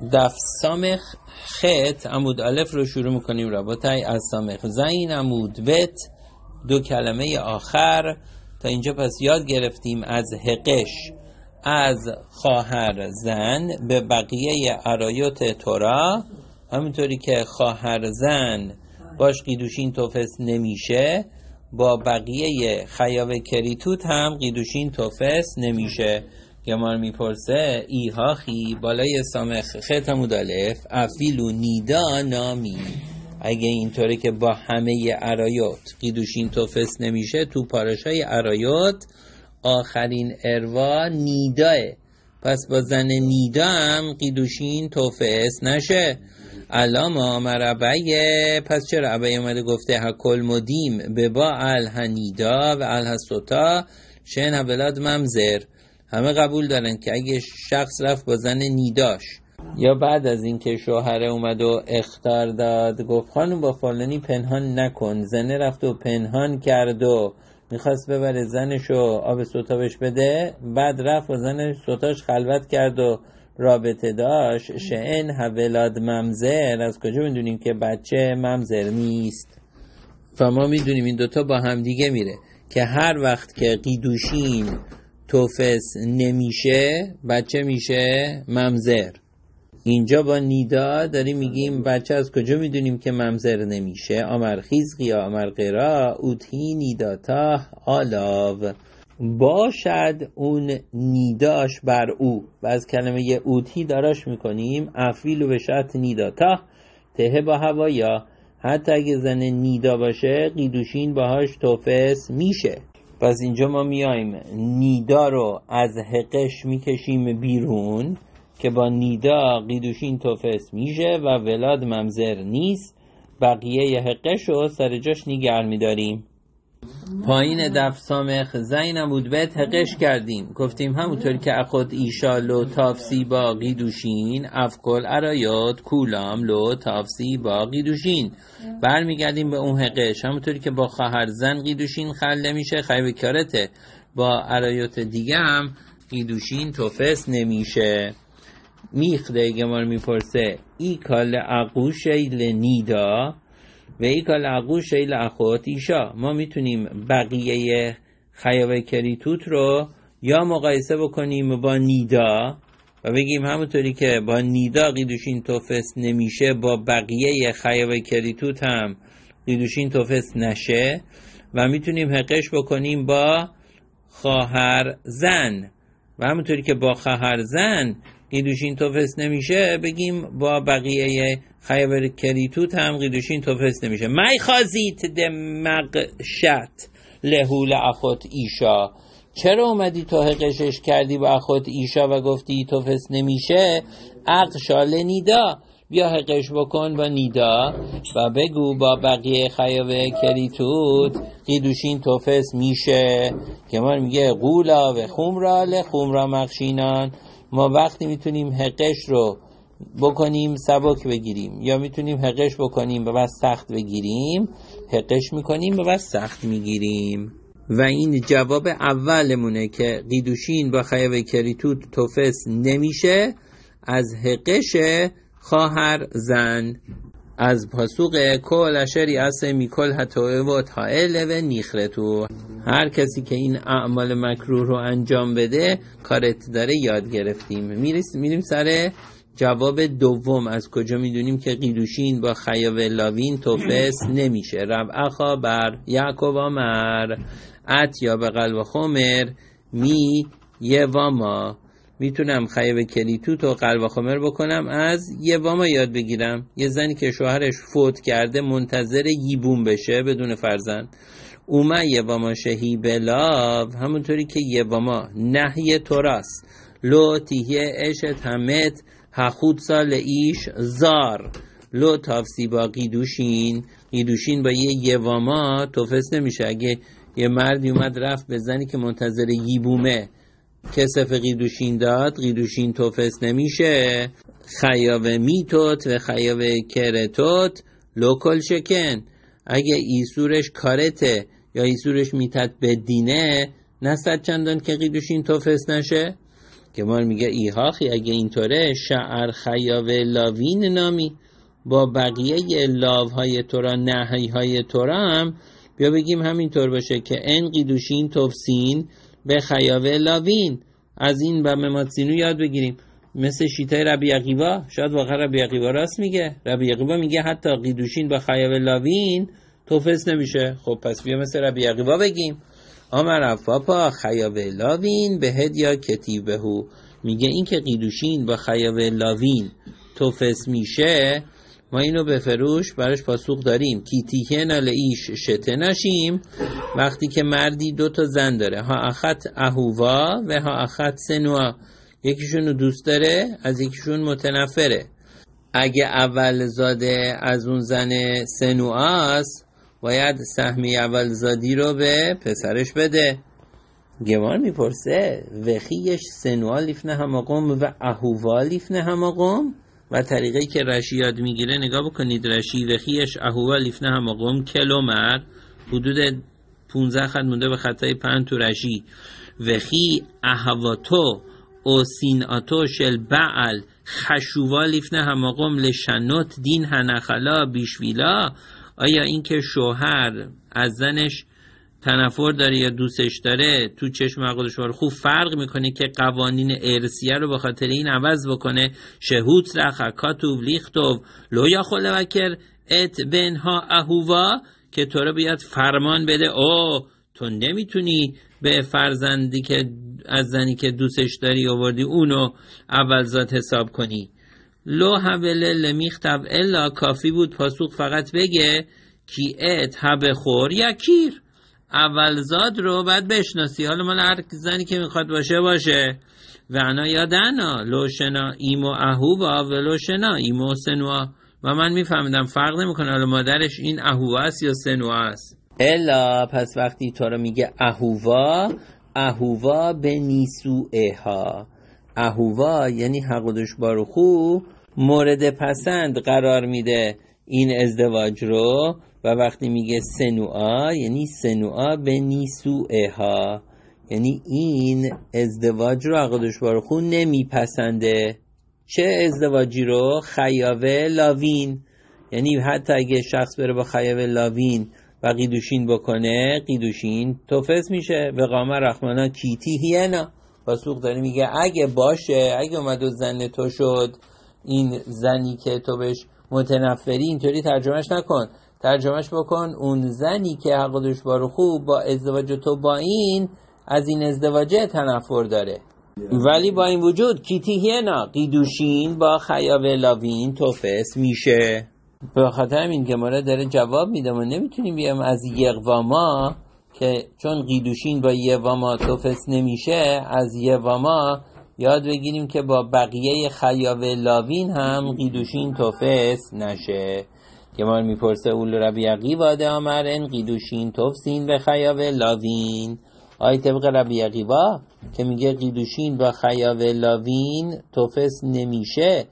دف سامخ خط عمود الف رو شروع میکنیم رباطای از سامخ زین عمود بت دو کلمه آخر. تا اینجا پس یاد گرفتیم از حقش از خواهر زن به بقیه عرایات تورا، همینطوری که خواهر زن باش قیدوشین توفس نمیشه، با بقیه خیاوه کریتوت هم قیدوشین توفس نمیشه. گمار میپرسه ایهاخی بالای سامخ خط عمود الف افیلو نیدا نامی، اگه اینطوری که با همه عرایات قیدوشین توفس نمیشه، تو پاراشای عرایات آخرین اروا نیداه، پس با زن نیدا هم قیدوشین توفس نشه. علامه مربعه، پس چرا عبعه اومده گفته هکل مدیم به با الهنیدا و الهسوتا شن هبلاد ممزر؟ همه قبول دارن که اگه شخص رفت با زن نیداش یا بعد از اینکه شوهر اومد و اخطار داد گفت خانم با فلانی پنهان نکن، زنه رفت و پنهان کرد و میخواست ببره زنشو آب سوتابش بده، بعد رفت و زن سوتاش خلوت کرد و رابطه داشت، شئن هولاد ممزر، از کجا میدونیم که بچه ممزر نیست؟ فما میدونیم این دوتا با هم دیگه میره که هر وقت که قیدوشین توفس نمیشه بچه میشه ممزر. اینجا با نیدا داریم میگیم بچه از کجا میدونیم که ممزر نمیشه؟ آمر خیزقی آمر قرا اوتی نیداتا آلاو، باشد اون نیداش بر او، و از کلمه اوتی داراش میکنیم افیلو به شرط نیداتا ته با هوایا، حتی اگه زن نیدا باشه قیدوشین باهاش توفس میشه. پس اینجا ما میایم نیدا رو از حقش میکشیم بیرون که با نیدا قیدوشین توفس میشه و ولاد ممزر نیست، بقیه حقش رو سر جاش نگه میداریم. پایین دف سامخ زین عمود بت حقش کردیم، گفتیم همونطور که اخد ایشا لو تافسی با قیدوشین افکل عرایات کولام لو تافسی با قیدوشین، برمیگردیم به اون حقش، همونطوری که با خواهر زن قیدوشین خل نمیشه خیب کارته، با عرایات دیگه هم قیدوشین توفس نمیشه. میخده گمار میپرسه ای کال اقوش ایل نیدا و ای کال اقوش ایل اخوات ایشا، ما میتونیم بقیه خیاوه کریتوت رو یا مقایسه بکنیم با نیدا و بگیم همونطوری که با نیدا قیدوشین توفس نمیشه با بقیه خیاوه کریتوت هم قیدوشین توفس نشه، و میتونیم حقش بکنیم با خواهر زن و همونطوری که با خواهر زن قیدوشین توفس نمیشه بگیم با بقیه خیاوه کریتوت هم قیدوشین توفس نمیشه. می خازیت دمقشت لهول اخوت ایشا، چرا اومدی تو حقشش کردی با اخوت ایشا و گفتی توفس نمیشه؟ اقشال نیدا، بیا حقش بکن با نیدا و بگو با بقیه خیاوه کریتوت قیدوشین توفس میشه. که ما میگه قولا و خمرا لخمرا مخشینان، ما وقتی میتونیم حقش رو بکنیم سبک بگیریم یا میتونیم حقش بکنیم و بس سخت بگیریم، حقش میکنیم و بس سخت میگیریم. و این جواب اولمونه که قیدوشین با خیاوه کریتوت توفس نمیشه از حقش خواهر زن. از پاسوق کل اشری اسه میکل حتوه و تائله و نیخرتو، هر کسی که این اعمال مکروه رو انجام بده کارت داره یاد گرفتیم. میریم سر جواب دوم، از کجا میدونیم که قیدوشین با خیاوه لاوین توفس نمیشه؟ ربعخا بر یعقوب آمر ات یا به قلب خمر می یواما، میتونم خیاوه کریتوت و قلب خمر بکنم از یواما یاد بگیرم. یه زنی که شوهرش فوت کرده منتظر یبوم بشه بدون فرزند، اومه یواما شهی بلاو، همونطوری که یواما نهی توراست لو تیهیه اشت همت هخود سال ایش زار لو تافسی با قیدوشین، قیدوشین با یه یواما توفس نمیشه. اگه یه مردی اومد رفت به زنی که منتظر یبومه کسف قیدوشین داد، قیدوشین توفس نمیشه. خیاوه میتوت و خیاوه کرتوت لوکل شکن، اگه ایسورش کارته یا ایسورش میتت بدینه نستد چندان که قیدوشین توفس نشه. گمار میگه ایهاخی اگه اینطوره شعر خیاو لاوین نامی، با بقیه لاوهای تورا نهی های تورا هم بیا بگیم همینطور باشه که ان قیدوشین تفسین به خیاو لاوین. از این به مماتسینو یاد بگیریم، مثل شیطای ربی عقیبا. شاید واقعا ربی عقیبا راست میگه، ربی عقیبا میگه حتی قیدوشین با خیاو لاوین توفس نمیشه. خب پس بیا مثل ربی عقیبا بگیم آمر افاپا خیاو لاوین به هدیا کتیبهو. میگه این که قیدوشین با خیاو لاوین توفس میشه، ما اینو به فروش براش پاسخ داریم. کیتیهن لئیش شتناشیم، وقتی که مردی 2 زن داره، ها اخت اهووا و ها اخت سنوا، یکیشون رو دوست داره از یکیشون متنفره. اگه اول زاده از اون زن سنواست باید سهمی اول زادی رو به پسرش بده. گمان میپرسه وخیش سنوا لیفنه هماقم و اهووا لیفنه هماقم، و طریقی که رشی یاد میگیره نگاه بکنید. رشی وخیش اهووا لیفنه هماقم کلومر، حدود 15 خط مونده به خطای 5 تو رشی. وخی اهواتو او سیناتو شل بعل خشووا لیفنه هماقم لشنوت دین هنخلا بیشویلا. آیا این که شوهر از زنش تنفر داره یا دوستش داره تو چشم عقلشوار خوب فرق میکنه که قوانین ارثیه رو به خاطر این عوض بکنه؟ شهوت رخکاتو لیختو لو یا خلوکر ات بنها اهووا، که تو رو بیاد فرمان بده او تو نمیتونی به فرزندی که از زنی که دوستش داری آوردی اونو اول ذات حساب کنی. لو حوله لمیختب الا، کافی بود پاسخ فقط بگه کی ات حب خور یا کیر، اول زاد رو باید بشناسی. حالا مال هر زنی که میخواد باشه. و انا یادنا لو شنا ایمو اهووا و لو شنا ایمو سنوا. و من میفهمیدم فرق نمیکنه حالا مادرش این اهووا است یا سنوا است. الا پس وقتی تو رو میگه اهووا به نیسوئها، اهووا یعنی حقودش باروخو مورد پسند قرار میده این ازدواج رو، و وقتی میگه سنوعا یعنی سنوعا به نیسوئها، یعنی این ازدواج رو حقودش باروخو نمیپسنده. چه ازدواجی رو؟ خیاوه لاوین. یعنی حتی اگه شخص بره با خیاوه لاوین و قیدوشین بکنه، قیدوشین توفس میشه. و قامه رحمانا کیتی هینا، پاسخ داره میگه اگه باشه، اگه اومد و زن تو شد، این زنی که تو بهش متنفری، اینطوری ترجمهش نکن، ترجمهش بکن اون زنی که حقودش بارو خوب با ازدواج تو با این از این ازدواجه تنفر داره. ولی با این وجود کیتی هینا قیدوشین با خیاوه لاوین توفس میشه. به خاطر همین گماره داره جواب میده ما نمیتونیم بیام از یقواما که چون قیدوشین با یقواما توفس نمیشه، از یقواما یاد بگیریم که با بقیه خیاوه لاوین هم قیدوشین توفس نشه. گمار میپرسه اول ربی عقیبا ده آمرن قیدوشین توفسین به خیاوه لاوین. آی طبق ربی عقیبا که میگه قیدوشین با خیاوه لاوین توفس نمیشه،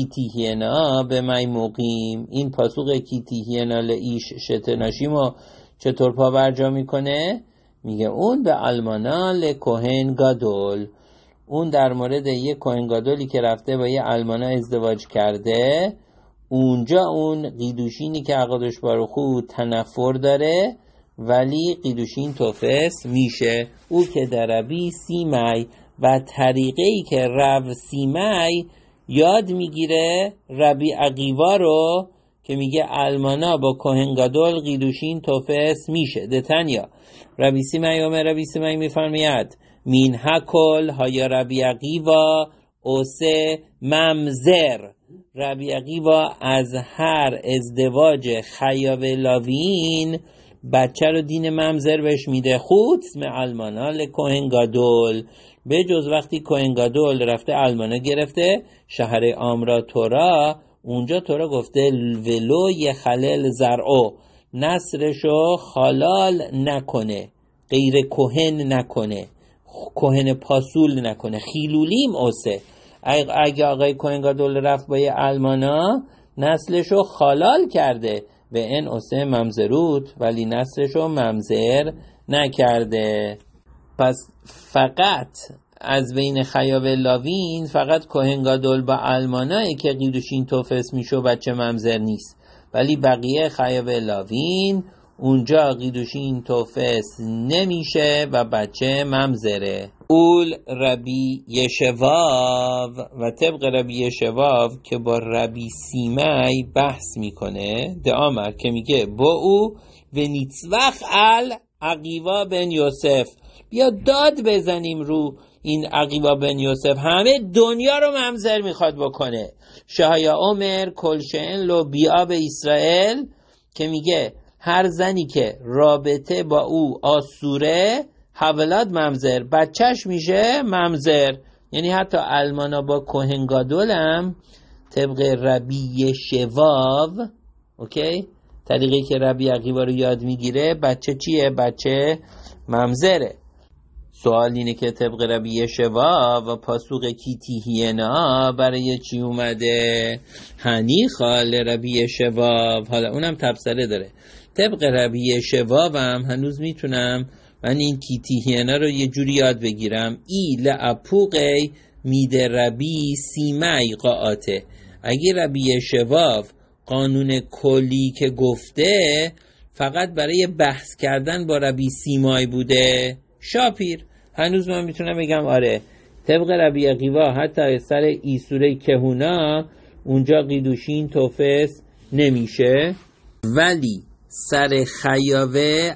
کیتیهینا به مای مقیم. این پاسوق کیتیهینا لئیش شتناشیمو چطور پا برجا میکنه؟ میگه اون به المانا لکوهن گادول، اون در مورد یه کوهن گادولی که رفته با یه المانا ازدواج کرده، اونجا اون قیدوشینی که عقدش بارو خود تنفر داره ولی قیدوشین توفس میشه. او که در ربی سیمای و طریقه‌ای که رب سیمای یاد میگیره ربی عقیوا رو که میگه المانا با کوهن گادول قیدوشین توفس میشه. دتنیا ربی سیمای ربی سیمای میفرمید مین هکل های ربی عقیوا اوسه ممزر. ربی عقیوا از هر ازدواج خیاوه لاوین بچه رو دین ممزر بهش میده، خود اسم المانا لکوهن گادول، به جز وقتی کوهن گادول رفته المانا گرفته شهر آمرا تورا، اونجا تورا گفته ولو یه خلل زرعو، نصرشو خالال نکنه، غیر کوهن نکنه، کوهن پاسول نکنه، خیلولیم اوسه. اگه آقای کوهن گادول رفت با یه المانا نسلشو خالال کرده به این اوسه ممزروت، ولی نسلشو ممزر نکرده. پس فقط از بین خیاب لاوین فقط کوهن گادول با المانایی که قیدوشین توفس میشه و بچه ممزر نیست، ولی بقیه خیاب لاوین اونجا قیدوشین توفس نمیشه و بچه ممزره. اول ربی یشواو، و طبق ربی یشواو که با ربی سیمای بحث میکنه دعامر که میگه با او و نیتزوخ ال عقیوا بن یوسف، بیا داد بزنیم رو این عقیوا بن یوسف، همه دنیا رو ممزر میخواد بکنه. شایا عمر کلشن لو بیا به اسرائیل که میگه هر زنی که رابطه با او آسوره حولاد ممزر، بچهش میشه ممزر. یعنی حتی المانا با کوهن گادول هم طبق ربی شواو، اوکی، طریقی که ربی عقیوا رو یاد میگیره، بچه چیه؟ بچه ممزره. سوال اینه که طبق ربی شواو و پاسوق کیتی هینا برای چی اومده؟ هنی خال ربی شواو. حالا اونم تبصره داره. طبق ربی شواو هم هنوز میتونم من این کیتی هینا رو یه جوری یاد بگیرم. ای لعپوقی مید ربی سیمای قاعته. اگه ربی شواو قانون کلی که گفته فقط برای بحث کردن با ربی سیمای بوده، شاپیر، هنوز من میتونم بگم آره طبق ربی عقیوا حتی سر ایسوره کهونا اونجا قیدوشین توفس نمیشه، ولی سر خیاوه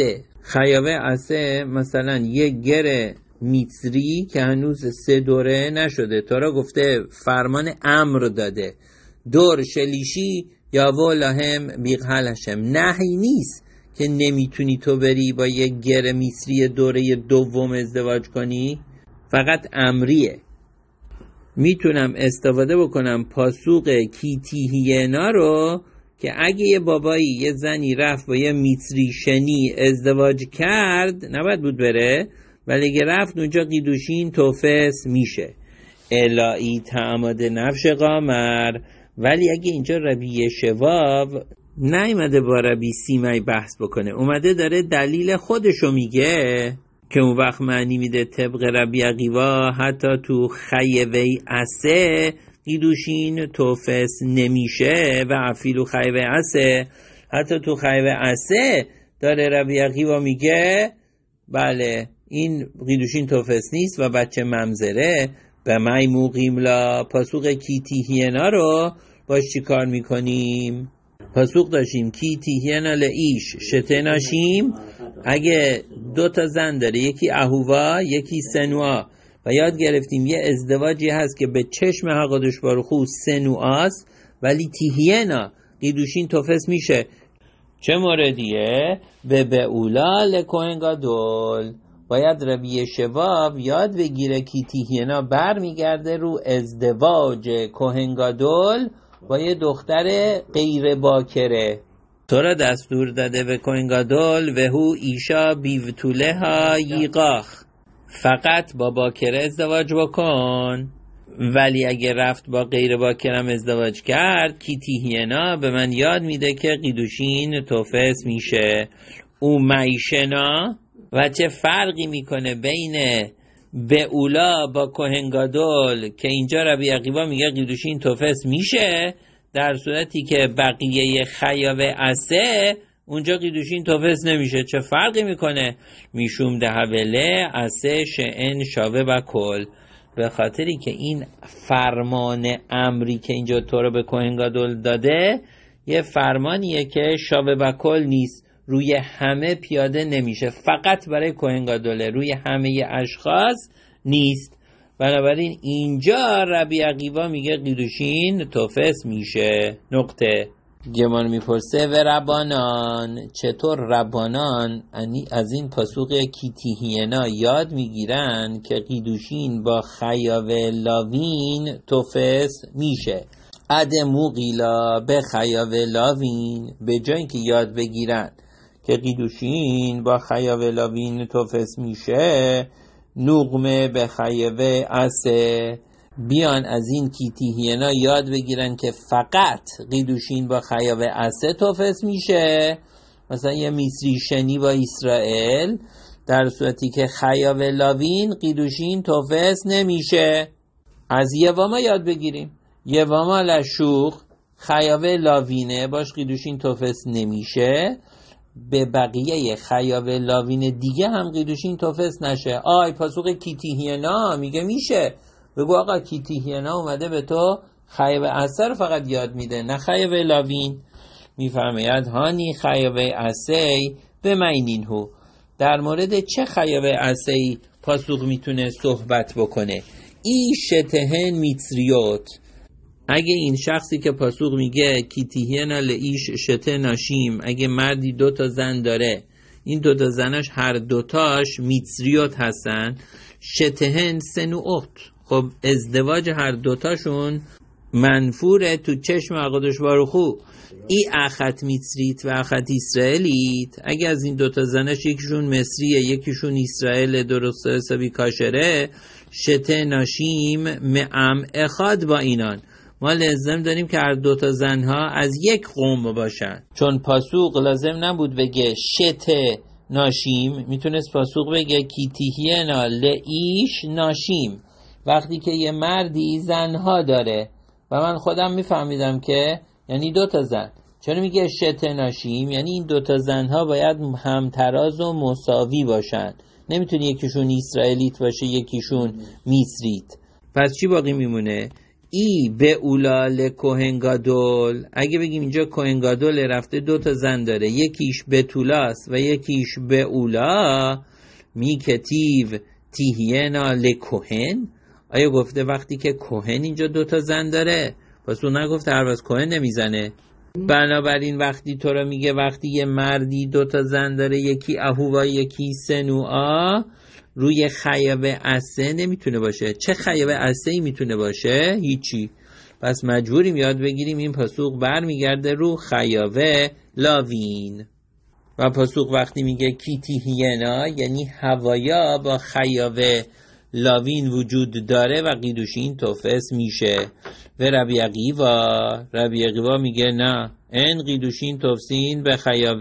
عسه مثلا یک گره میتری که هنوز 3 دوره نشده، تارا گفته فرمان امر داده، دور شلیشی یا ولهم بیقهل هشم، نهی نیست که نمیتونی تو بری با یک گره میسری دوره دوم ازدواج کنی، فقط امریه. میتونم استفاده بکنم پاسوق کیتی هینا رو که اگه یه بابایی یه زنی رفت با یه میتری شنی ازدواج کرد نباید بود بره، ولی اگه رفت اونجا قیدوشین توفس میشه. الهی تعمد نفش قامر. ولی اگه اینجا ربی شواو نیومده با ربی سیمای بحث بکنه، اومده داره دلیل خودشو میگه که اون وقت معنی میده طبق ربی عقیوا حتی تو خیوه عسه قیدوشین توفس نمیشه و افیلو خیوه عسه، حتی تو خیوه عسه داره ربی عقیوا میگه بله این قیدوشین توفس نیست و بچه ممزره. به مای موقیم لا پاسوق کیتی هینا رو باش چی کار میکنیم؟ پاسوق داشتیم کیتی هینا لئیش شتناشیم، اگه 2 زن داره، یکی اهووا یکی سنوا، و یاد گرفتیم یه ازدواجی هست که به چشم حقادش بارخو سنواست ولی تیهینا قیدوشین توفس میشه. چه موردیه؟ به اولا لکوهن گادول. باید ربی شواو یاد بگیره که تیهینا بر میگرده رو ازدواج کوهن گادول با یه دختر غیر باکره. تو را دستور داده به کوهن گادول و هو ایشا بیوتوله ها ییقاخ، فقط با باکره ازدواج بکن. ولی اگه رفت با غیر باکرم ازدواج کرد کیتی هینا به من یاد میده که قیدوشین توفس میشه. او معیشنا و چه فرقی میکنه بین به اولا با کوهن گادول که اینجا ربی عقیوا میگه قیدوشین توفس میشه، در صورتی که بقیه خیاوه عسه اونجا قیدوشین توفس نمیشه. چه فرقی میکنه؟ میشوم دهوله عسه شئن شاوه و کل، به خاطری که این فرمان امری که اینجا تو رو به کوهن گادول داده یه فرمانیه که شاوه و کل نیست، روی همه پیاده نمیشه، فقط برای کوهن گادوله، روی همه اشخاص نیست. بنابراین اینجا ربی عقیوا میگه قیدوشین توفس میشه. نقطه. گمان میپرسه و ربانان، چطور ربانان از این پاسوق کیتی هینا یاد میگیرن که قیدوشین با خیاوه لاوین توفس میشه؟ ادمو قیلا به خیاوه لاوین، به جای اینکه یاد بگیرن که قیدوشین با خیاوه لاوین توفس میشه، نغمه به خیاوه عسه، بیان از این کیتی هینا یاد بگیرن که فقط قیدوشین با خیاوه عسه توفس میشه. مثلا یه میسری شنی با اسرائیل در صورتی که خیاب لاوین قیدوشین توفس نمیشه. از یواما یاد بگیریم. یواما لشوخ خیاب لاوینه باش قیدوشین توفس نمیشه، به بقیه خیاب لاوین دیگه هم قیدوشین توفس نشه. پاسوق کیتیهینا میگه میشه. بگو آقا کیتیهینا اومده به تو خیاب اثر فقط یاد میده، نه خیاب لاوین. میفرماید هانی خیاب اثی به مینین هو. در مورد چه خیاب اثی پاسوق میتونه صحبت بکنه؟ ای شتهن میتریوت. اگه این شخصی که پاسوق میگه کیتیهینا لئیش شته ناشیم، اگه مردی 2 زن داره، این 2 زنش هر 2 میتریوت هستن، شتهن سنو اخت. خب ازدواج هر 2 منفوره تو چشم اقادش باروخو. ای اخت میتریت و اخت اسرائیلیت. اگه از این 2 زنش یکیشون مصریه یکیشون اسرائیل، درست حسابی کاشره، شته ناشیم معم اخاد با اینان. ما لازم داریم که هر 2 زنها از یک قوم باشن. چون پاسوق لازم نبود بگه شته ناشیم، میتونست پاسوق بگه کیتیهینا لئیش ناشیم، وقتی که یه مردی زنها داره. و من خودم میفهمیدم که یعنی 2 زن. چرا میگه شته ناشیم؟ یعنی این 2 زنها باید همتراز و مساوی باشن. نمیتونه یکیشون اسرائیلیت باشه یکیشون میسریت. پس چی باقی میمونه؟ ای به اولال کوهنگادول. اگه بگیم اینجا کوهنگادول رفته 2 زن داره، یکیش بتولاس و یکیش به اولا، میکتیو تیهینا لکوهن. آیا گفته وقتی که کوهن اینجا 2 زن داره؟ پس اون نگفته هر وقت کوهن نمیزنه. بنابراین وقتی تو را میگه وقتی یه مردی 2 زن داره، یکی اهووا یکی سنوعا، روی خیاب اسه نمیتونه باشه. چه خیاب اسه‌ای میتونه باشه؟ هیچی. پس مجبوریم یاد بگیریم این پاسوق برمیگرده رو خیاب لاوین. و پاسوق وقتی میگه کیتیهینا یعنی هوایا با خیاب لاوین وجود داره و قیدوشین توفس میشه. و ربی عقیوا میگه نه، این قیدوشین توفسین به خیاب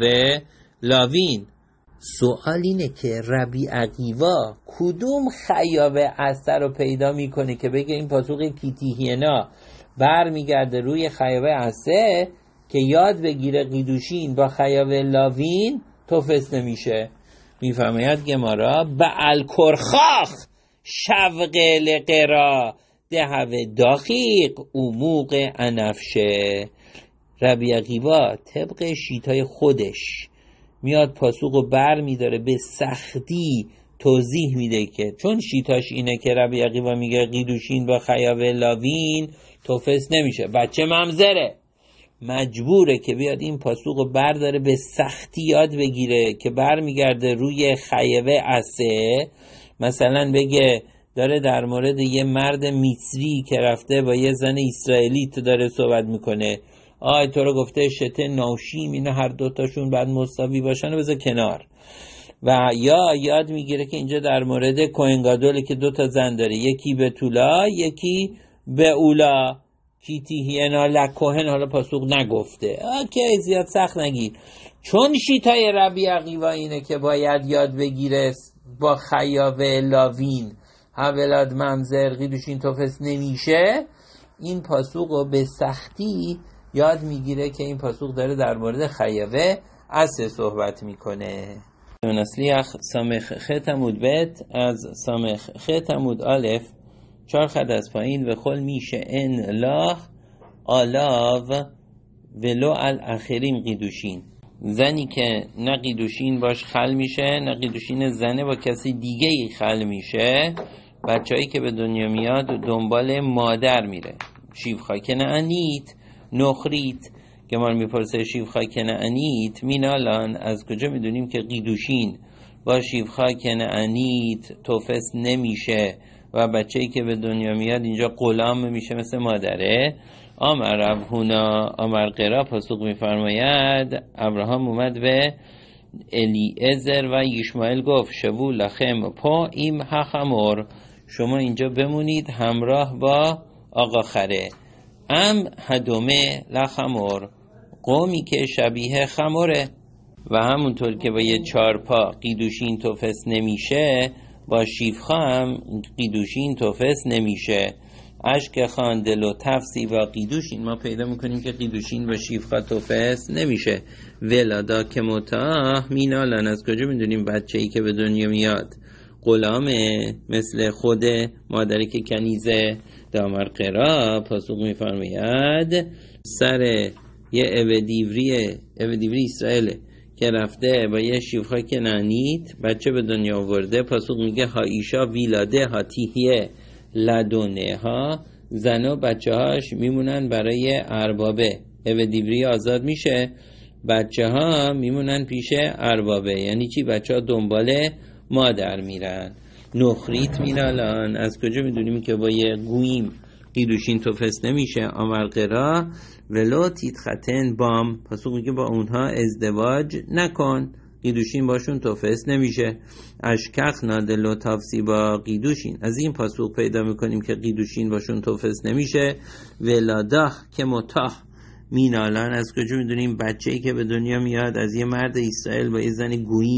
لاوین. سوال اینه که ربی عقیوا کدوم خیاب اثر رو پیدا میکنه که بگه این پاسوق کیتیهینا برمیگرده روی خیاب اثر که یاد بگیره قیدوشین با خیاب لاوین توفس نمیشه. میفرماید گمارا بعل کرخاخ شوق لقرا دهوه داخیق اموق انفشه. ربی عقیوا طبق شیطای خودش میاد پاسوقو بر میداره، به سختی توضیح میده که چون شیطاش اینه که ربی عقیوا میگه قیدوشین با خیاب لاوین توفس نمیشه، بچه ممزره، مجبوره که بیاد این پاسوقو برداره به سختی یاد بگیره که برمیگرده روی خیبه اسه. مثلا بگه داره در مورد یه مرد میسری که رفته با یه زن اسرائیلی تو داره صحبت میکنه، تو رو گفته شته ناشیم، اینا هر 2 بعد مساوی باشن و بذار کنار. و یا یاد میگیره که اینجا در مورد کوهنگادوله که 2 زن داره، یکی به تولا یکی به اولا، کیتیهینا لکوهن. حالا پاسوق نگفته که زیاد سخت نگیر، چون شیطای ربی عقیوا اینه که باید یاد بگیره با خیاب لاوین حولاد ممزر قیدوشین توفس نمیشه. این پاسوقو به سختی یاد میگیره که این پاسوق داره در مورد خیابه اصل صحبت میکنه. نسلیخ سامخ خط عمود بت از سامخ خط عمود الف 4 خط از پایین و خل میشه ان لاخ آلاو ولو الاخرین قیدوشین. زنی که نه قیدوشین باش خل میشه نه قیدوشین زنه با کسی دیگه ای خل میشه، بچه‌ای که به دنیا میاد دنبال مادر میره. شیفخا کنعانیت نخریت. گمان میپرسه شیفخا کنعانیت مینالان، از کجا میدونیم که قیدوشین با شیفخا کنعانیت توفس نمیشه و بچه‌ای که به دنیا میاد اینجا غلام میشه مثل مادره؟ آمر ابهونا آمر قرا پاسوق میفرماید ابراهام اومد به الیعزر و یشمعیل گفت شبو لخم پا ایم هخمور، شما اینجا بمونید همراه با آقا خره. ام هدومه لخمور، قومی که شبیه خموره. و همونطور که با یه 4 پا قیدوشین توفس نمیشه، با شیفخا هم قیدوشین توفس نمیشه. اشک خان دلو تفسی و قیدوشین ما پیدا میکنیم که قیدوشین با شیفخا توفس نمیشه. ولادا که متاه مینالن، از کجا میدونیم بچه‌ای که به دنیا میاد غلامه مثل خود مادری که کنیزه؟ دامر قرا پاسخ میفرماید سر یه اویدیوری اسرائیل که رفته با یه شیفخا کنانیت بچه به دنیا آورده، پاسخ میگه ها ایشا ویلاده ها تیهیه لدونه ها، زن و بچه هاش میمونن برای اربابه. اویدیوری آزاد میشه، بچه ها میمونن پیش اربابه. یعنی چی؟ بچه ها دنبال مادر میرن. نخریت مینالان، از کجا میدونیم که با یه گویم قیدوشین توفس نمیشه؟ آمر قرا ولو تیتختن بام، پاسخ میگه با اونها ازدواج نکن، قیدوشین باشون توفس نمیشه. اشکخ نادلو تافسی با قیدوشین، از این پاسخ پیدا میکنیم که قیدوشین باشون توفس نمیشه. ولادخ که متاه مینالان، از کجا میدونیم بچه‌ای که به دنیا میاد از یه مرد اسرائیل با یه زن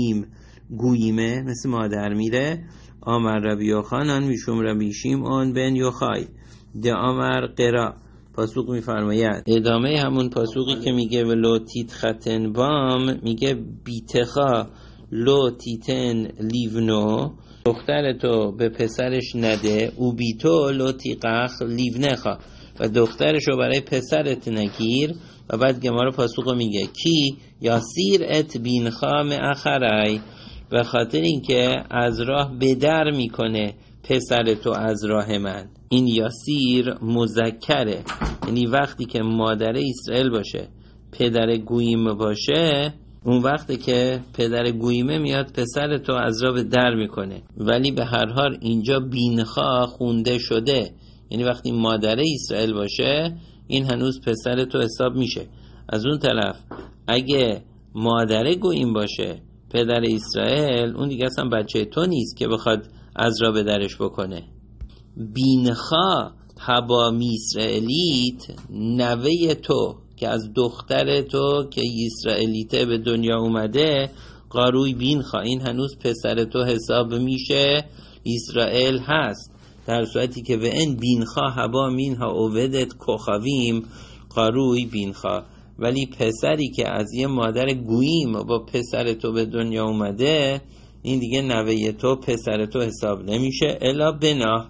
گویمه مثل مادر میره؟ آمر ربی یوخانان میشوم ربی شیمعون بن یوخای ده آمر قرا، پاسوق میفرماید ادامه همون پاسوقی که میگه ولو تیتختن بام، میگه بیتخا لو تیتن لیونو، دختر تو به پسرش نده، او بیتو لو تیقخ لیونخا، و دخترشو برای پسرت نگیر. و بعد گمارا پاسوق میگه کی یاسیر ات بینخا مأخرای، به خاطر اینکه از راه بدر میکنه پسر تو از راه من. این یاسیر مذکره، یعنی وقتی که مادر اسرائیل باشه پدر گویم باشه، اون وقتی که پدر گویمه میاد پسر تو از راه بدر میکنه. ولی به هر حال اینجا بینخا خونده شده، یعنی وقتی مادر اسرائیل باشه این هنوز پسر تو حساب میشه. از اون طرف اگه مادر گویم باشه پدر اسرائیل، اون دیگه اصلا بچه تو نیست که بخواد از را به درش بکنه. بینخا هبا میسرائیلیت، نوه تو که از دختر تو که اسرائیلیته به دنیا اومده، قاروی بینخا، این هنوز پسر تو حساب میشه، اسرائیل هست. در صورتی که به این بینخا هبا مینها اوودت کخاویم قاروی بینخا، ولی پسری که از یه مادر گویم با پسر تو به دنیا اومده، این دیگه نوه تو پسر تو حساب نمیشه الا بنا،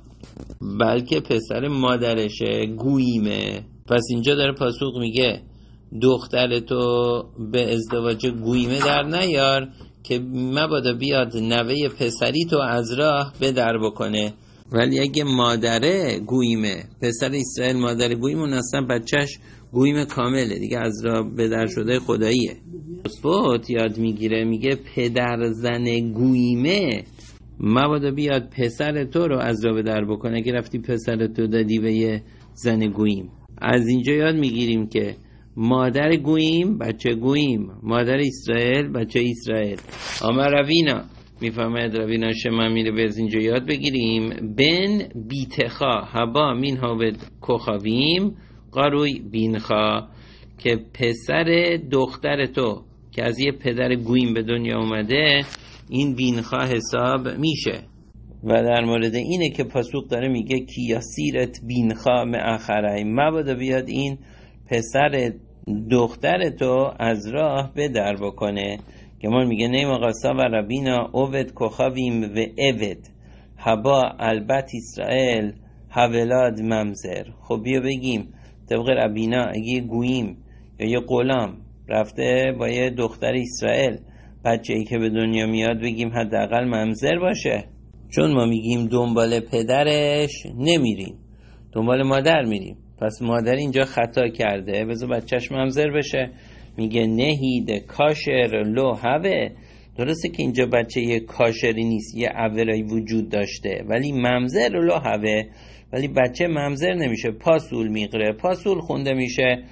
بلکه پسر مادرشه گویمه. پس اینجا داره پاسوق میگه دختر تو به ازدواج گویمه در نیار که مبادا بیاد نوه پسری تو از راه به در بکنه. ولی اگه مادره گویمه، پسر اسرائیل مادر گویم، اون اصلا بچهش گویم کامله دیگه، از را به در شده خداییه. اسفوت یاد میگیره، میگه پدر زن گویمه مبادا بیاد پسر تو رو از را به در بکنه که رفتی پسر تو دادی به یه زن گویم. از اینجا یاد میگیریم که مادر گویم بچه گویم، مادر اسرائیل بچه اسرائیل. آمر روینا، میفهمد روینا شما میره به از اینجا یاد بگیریم بن بیتخا هبا مین هاود کخاویم قاروی بینخا، که پسر دختر تو که از یه پدر گویم به دنیا اومده این بینخا حساب میشه. و در مورد اینه که پاسوق داره میگه کی یاسیرت بینخا مأخرای، مبادا بیاد این پسر دختر تو از راه به در بکنه. گمان میگه نیم قصا و ربینا اوود کخاویم و اوید هبا البت اسرائیل حولاد ممزر. خب بیا بگیم طبق ربینا اگه گوییم یا یه غلام رفته با یه دختر اسرائیل، بچه ای که به دنیا میاد بگیم حداقل ممزر باشه، چون ما میگیم دنبال پدرش نمیریم، دنبال مادر میریم. پس مادر اینجا خطا کرده، بذار بچهش ممزر بشه. میگه نهید کاشر لو هوه، درسته که اینجا بچه یه کاشری نیست، یه عورایی وجود داشته، ولی ممزر لو هوه، ولی بچه ممزر نمیشه، پاسول میقره، پاسول خونده میشه.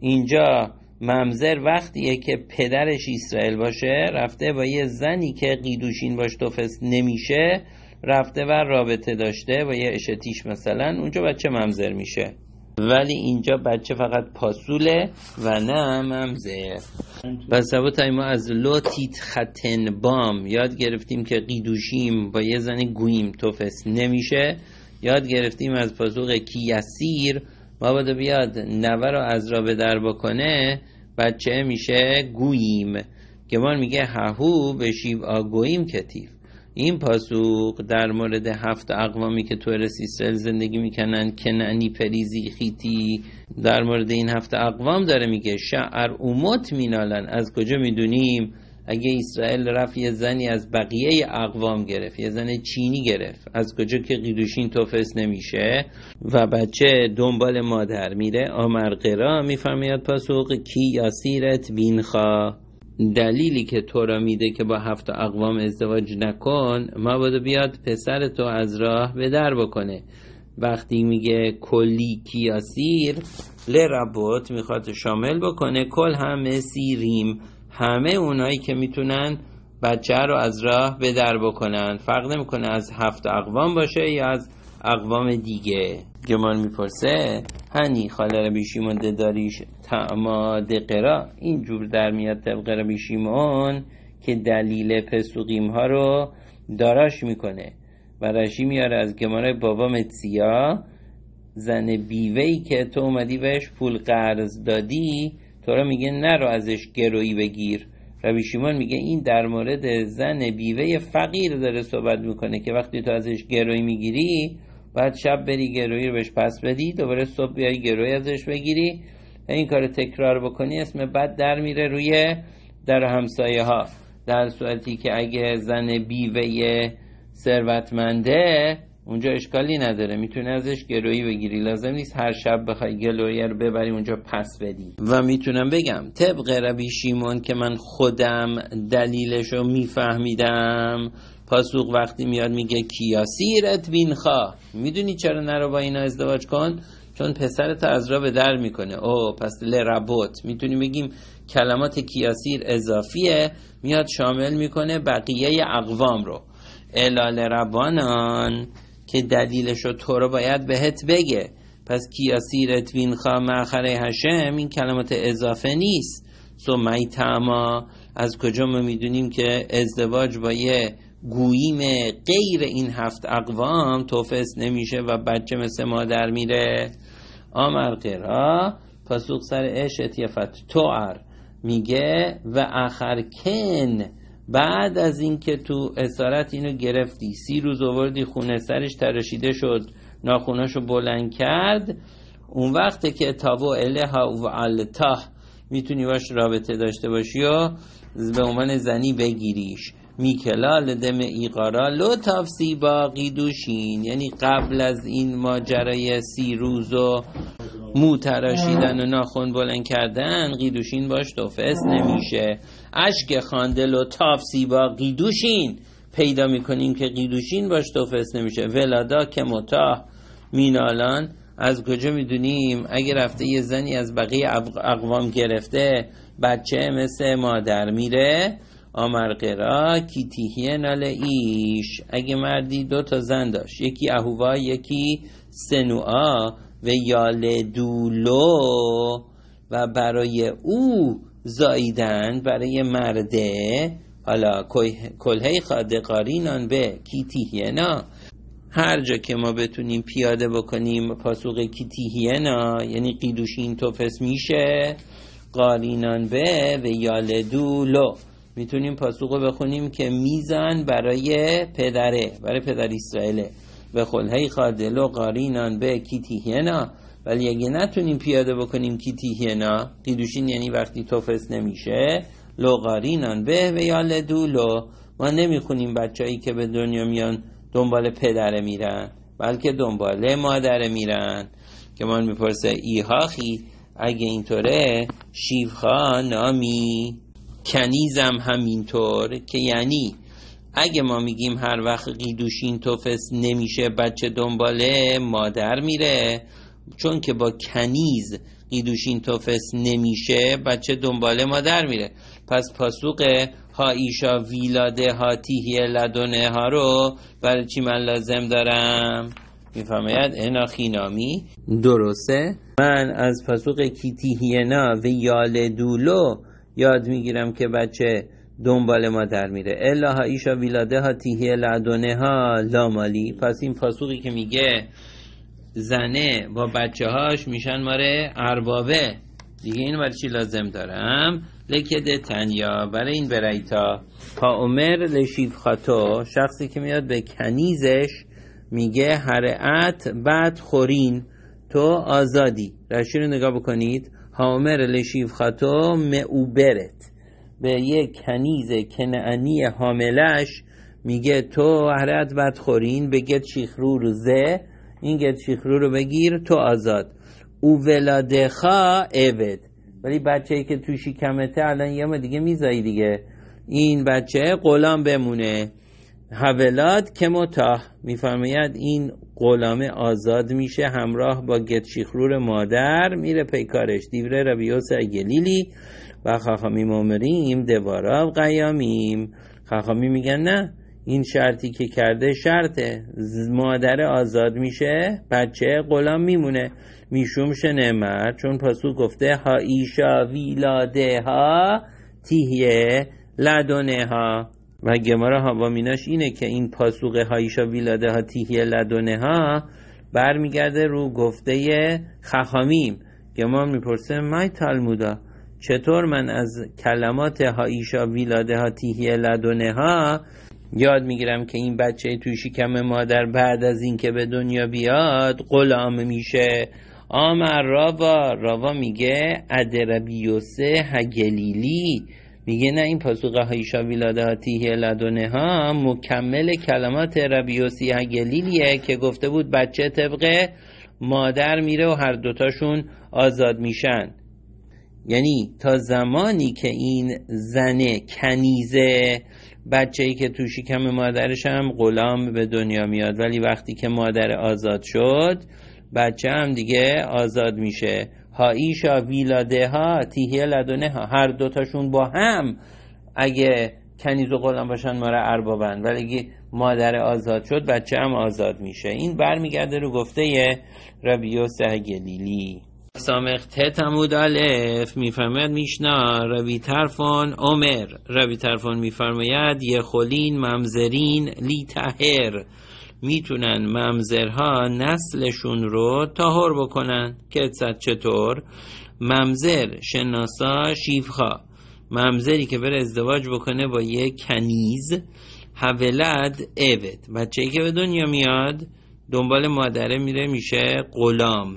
اینجا ممزر وقتیه که پدرش اسرائیل باشه، رفته با یه زنی که قیدوشین باش توفس نمیشه، رفته و رابطه داشته با یه اشتیش مثلا، اونجا بچه ممزر میشه. ولی اینجا بچه فقط پاسوله و نه ممزه. پس سبوتای ما از لوتیت ختن بام یاد گرفتیم که قیدوشیم با یه زن گوییم توفس نمیشه. یاد گرفتیم از پاسوق کی یسیر ما باید بیاد نوه رو از را به در بکنه بچه میشه گوییم. گمان میگه ههو بشیب آگوییم کتیف. این پاسوق در مورد 7 اقوامی که تو ارس اسرائیل زندگی میکنن کنعنی پریزی خیتی در مورد این 7 اقوام داره میگه شعر اومت مینالن. از کجا میدونیم؟ اگه اسرائیل رفت یه زنی از بقیه اقوام گرفت، یه زن چینی گرفت، از کجا که قیدوشین توفس نمیشه و بچه دنبال مادر میره. آمر قرا میفهمید پاسوق کی یاسیرت بینخا. دلیلی که تو را میده که با 7 اقوام ازدواج نکن ما باید بیاد پسر تو از راه به در بکنه. وقتی میگه کلی کیاسیر لربوت میخواد شامل بکنه کل همه سیریم، همه اونایی که میتونن بچه رو از راه به در بکنن، فرق نمیکنه از 7 اقوام باشه یا از اقوام دیگه. گمان میپرسه هنی خاله ربی شیمون داریش تعما دقرا. اینجور در میاد طبق ربی شیمون که دلیل پسوقیم ها رو داراش میکنه و رشی میاره از گمانه بابا متسیا زن بیوهی که تو اومدی بهش پول قرض دادی تو رو میگه نرو ازش گرویی بگیر. ربی شیمون میگه این در مورد زن بیوه فقیر داره صحبت میکنه که وقتی تو ازش گرویی میگیری بعد شب بری گرویی رو بهش پس بدی، دوباره صبح بیای گرویی ازش بگیری. این کار تکرار بکنی اسم بد در میره روی در همسایه ها. در صورتی که اگه زن بیوه ثروتمنده اونجا اشکالی نداره، میتونه ازش گرویی بگیری، لازم نیست هر شب بخوای گرویی رو ببری اونجا پس بدی. و میتونم بگم طبق ربی شیمون که من خودم دلیلشو میفهمیدم، پاسوق وقتی میاد میگه کیاسیرت بینخا، میدونی چرا نرو با اینا ازدواج کن؟ چون پسرت از را به در میکنه. پس لربوت میتونیم بگیم کلمات کیاسیر اضافیه، میاد شامل میکنه بقیه اقوام رو. الال ربانان که دلیلشو تو رو باید بهت بگه. پس کیاسیرت بینخا مأخره هشم این کلمات اضافه نیست. میتاما از کجا ما میدونیم که ازدواج با یه گوییم غیر این 7 اقوام توفس نمیشه و بچه مثل مادر میره؟ آمر قرا پاسوق سر اشت یفت توار میگه و آخر کن بعد از این که تو اسارت اینو گرفتی 30 روز آوردی خونه سرش تراشیده شد ناخوناشو بلند کرد، اون وقته که تابو الها و علتاه میتونی باش رابطه داشته باشی و به عنوان زنی بگیریش. میکلال دم ایقارا لو تافسی با قیدوشین، یعنی قبل از این ماجرای 30 روز و مو تراشیدن و ناخن بلند کردن قیدوشین باش توفس نمیشه. اشک خانده لو تافسی با قیدوشین پیدا میکنیم که قیدوشین باش توفس نمیشه. ولادا که متاه مینالان از کجا میدونیم؟ اگه رفته یه زنی از بقیه اقوام گرفته بچه مثل مادر میره. آمر قرا کیتیهیه نال ایش، اگه مردی 2 تا زن داشت، یکی اهووا یکی سنوعا و یالدولو و برای او زاییدن برای مرده، حالا کلهی خادقارینان به کیتیهینا، هر جا که ما بتونیم پیاده بکنیم پاسوق کیتیهینا یعنی قیدوشین توفس میشه. قارینان به و یالدولو میتونیم پاسوق بخونیم که میزن برای پدره، برای پدر اسرائیله. به خلهی خادلو قارینان به کیتیهینا. ولی اگه نتونیم پیاده بکنیم کیتیهینا قیدوشین یعنی وقتی توفس نمیشه، لو قارینان به و یالدولو ما نمیخونیم بچه‌ای که به دنیا میان دنبال پدره میرن بلکه دنبال مادره میرن. که من میپرسه ایهاخی اگه اینطوره شیفخا نامی کنیزم همینطور، که یعنی اگه ما میگیم هر وقت قیدوشین توفس نمیشه بچه دنباله مادر میره، چون که با کنیز قیدوشین توفس نمیشه بچه دنباله مادر میره. پس پاسوق ها ایشا ویلاده ها تیهی لدونه ها رو برای چی من لازم دارم؟ میفهمید؟ اینا خینامی درسته؟ من از پاسوق کیتیهینا و یالدولو یاد میگیرم که بچه دنبال مادر میره. الا ها ایشا ویلاده ها تیهیه لدونه ها لامالی. پس این پاسوقی که میگه زنه با بچه هاش میشن ماره اربابه دیگه، این برای چی لازم دارم؟ لکده تنیا برای این برایتا ها عمر لشیف خاتو، شخصی که میاد به کنیزش میگه هرعت بعد خورین، تو آزادی. رشی رو نگاه بکنید. ها عمر لشیف خاتو معوبرت، به یک کنیز کنعانی حاملش میگه تو هرعت بعد خورین، به گت شیخرو رو زه، این گت شیخرو رو بگیر تو آزاد. او ولادخا عبد، ولی بچه‌ای که تو شکمته الان یه دیگه میذاری دیگه، این بچه غلام بمونه. حولاد که متاح، میفرماید این غلام آزاد میشه همراه با گت شیخرور مادر میره پیکارش. دیوره ربیوس گلیلی و خاخامی مومریم دواراب قیامیم. خاخامی میگن نه، این شرطی که کرده شرطه، مادر آزاد میشه بچه غلام میمونه. میشوم شنمر، چون پاسو گفته ها ایشا ویلاده ها تیهیه لدونه ها. و گمارا ها با میناش اینه که این پاسوق ها ایشا ویلاده ها تیهیه لدونه ها برمیگرده رو گفته خخامیم. گمار میپرسه مای تالمودا، چطور من از کلمات ها ایشا ویلاده ها تیهیه لدونه ها یاد میگیرم که این بچه توی شکم مادر بعد از این که به دنیا بیاد غلام میشه؟ آمر راوا میگه ادربیوسه هگلیلی، میگه نه، این پاسوقه هایشا ویلاده ها تیهیه لدونه ها مکمل کلمات ربیوسی هگلیلیه که گفته بود بچه طبق مادر میره و هر دوتاشون آزاد میشن. یعنی تا زمانی که این زنه کنیزه، بچه‌ای که تو شکم مادرش هم غلام به دنیا میاد، ولی وقتی که مادر آزاد شد بچه هم دیگه آزاد میشه. ها ایشا ویلاده ها تیهیه لدونه ها، هر دوتاشون با هم اگه کنیز و غلام باشن ماره اربابن، ولی اگه مادر آزاد شد بچه هم آزاد میشه. این برمیگرده رو گفته ربیوس گلیلی. سامخ ت عمود الف میفرماید میشنا ربی طرفان عمر، ربی طرفان میفرماید یخولین ممزرین لی طهر، میتونن ممزرها نسلشون رو طهور بکنن. که چطور؟ ممزر شناسا شیفخا، ممزری که بره ازدواج بکنه با یک کنیز. حولد عبد، بچه‌ای که به دنیا میاد دنبال مادره میره میشه غلام.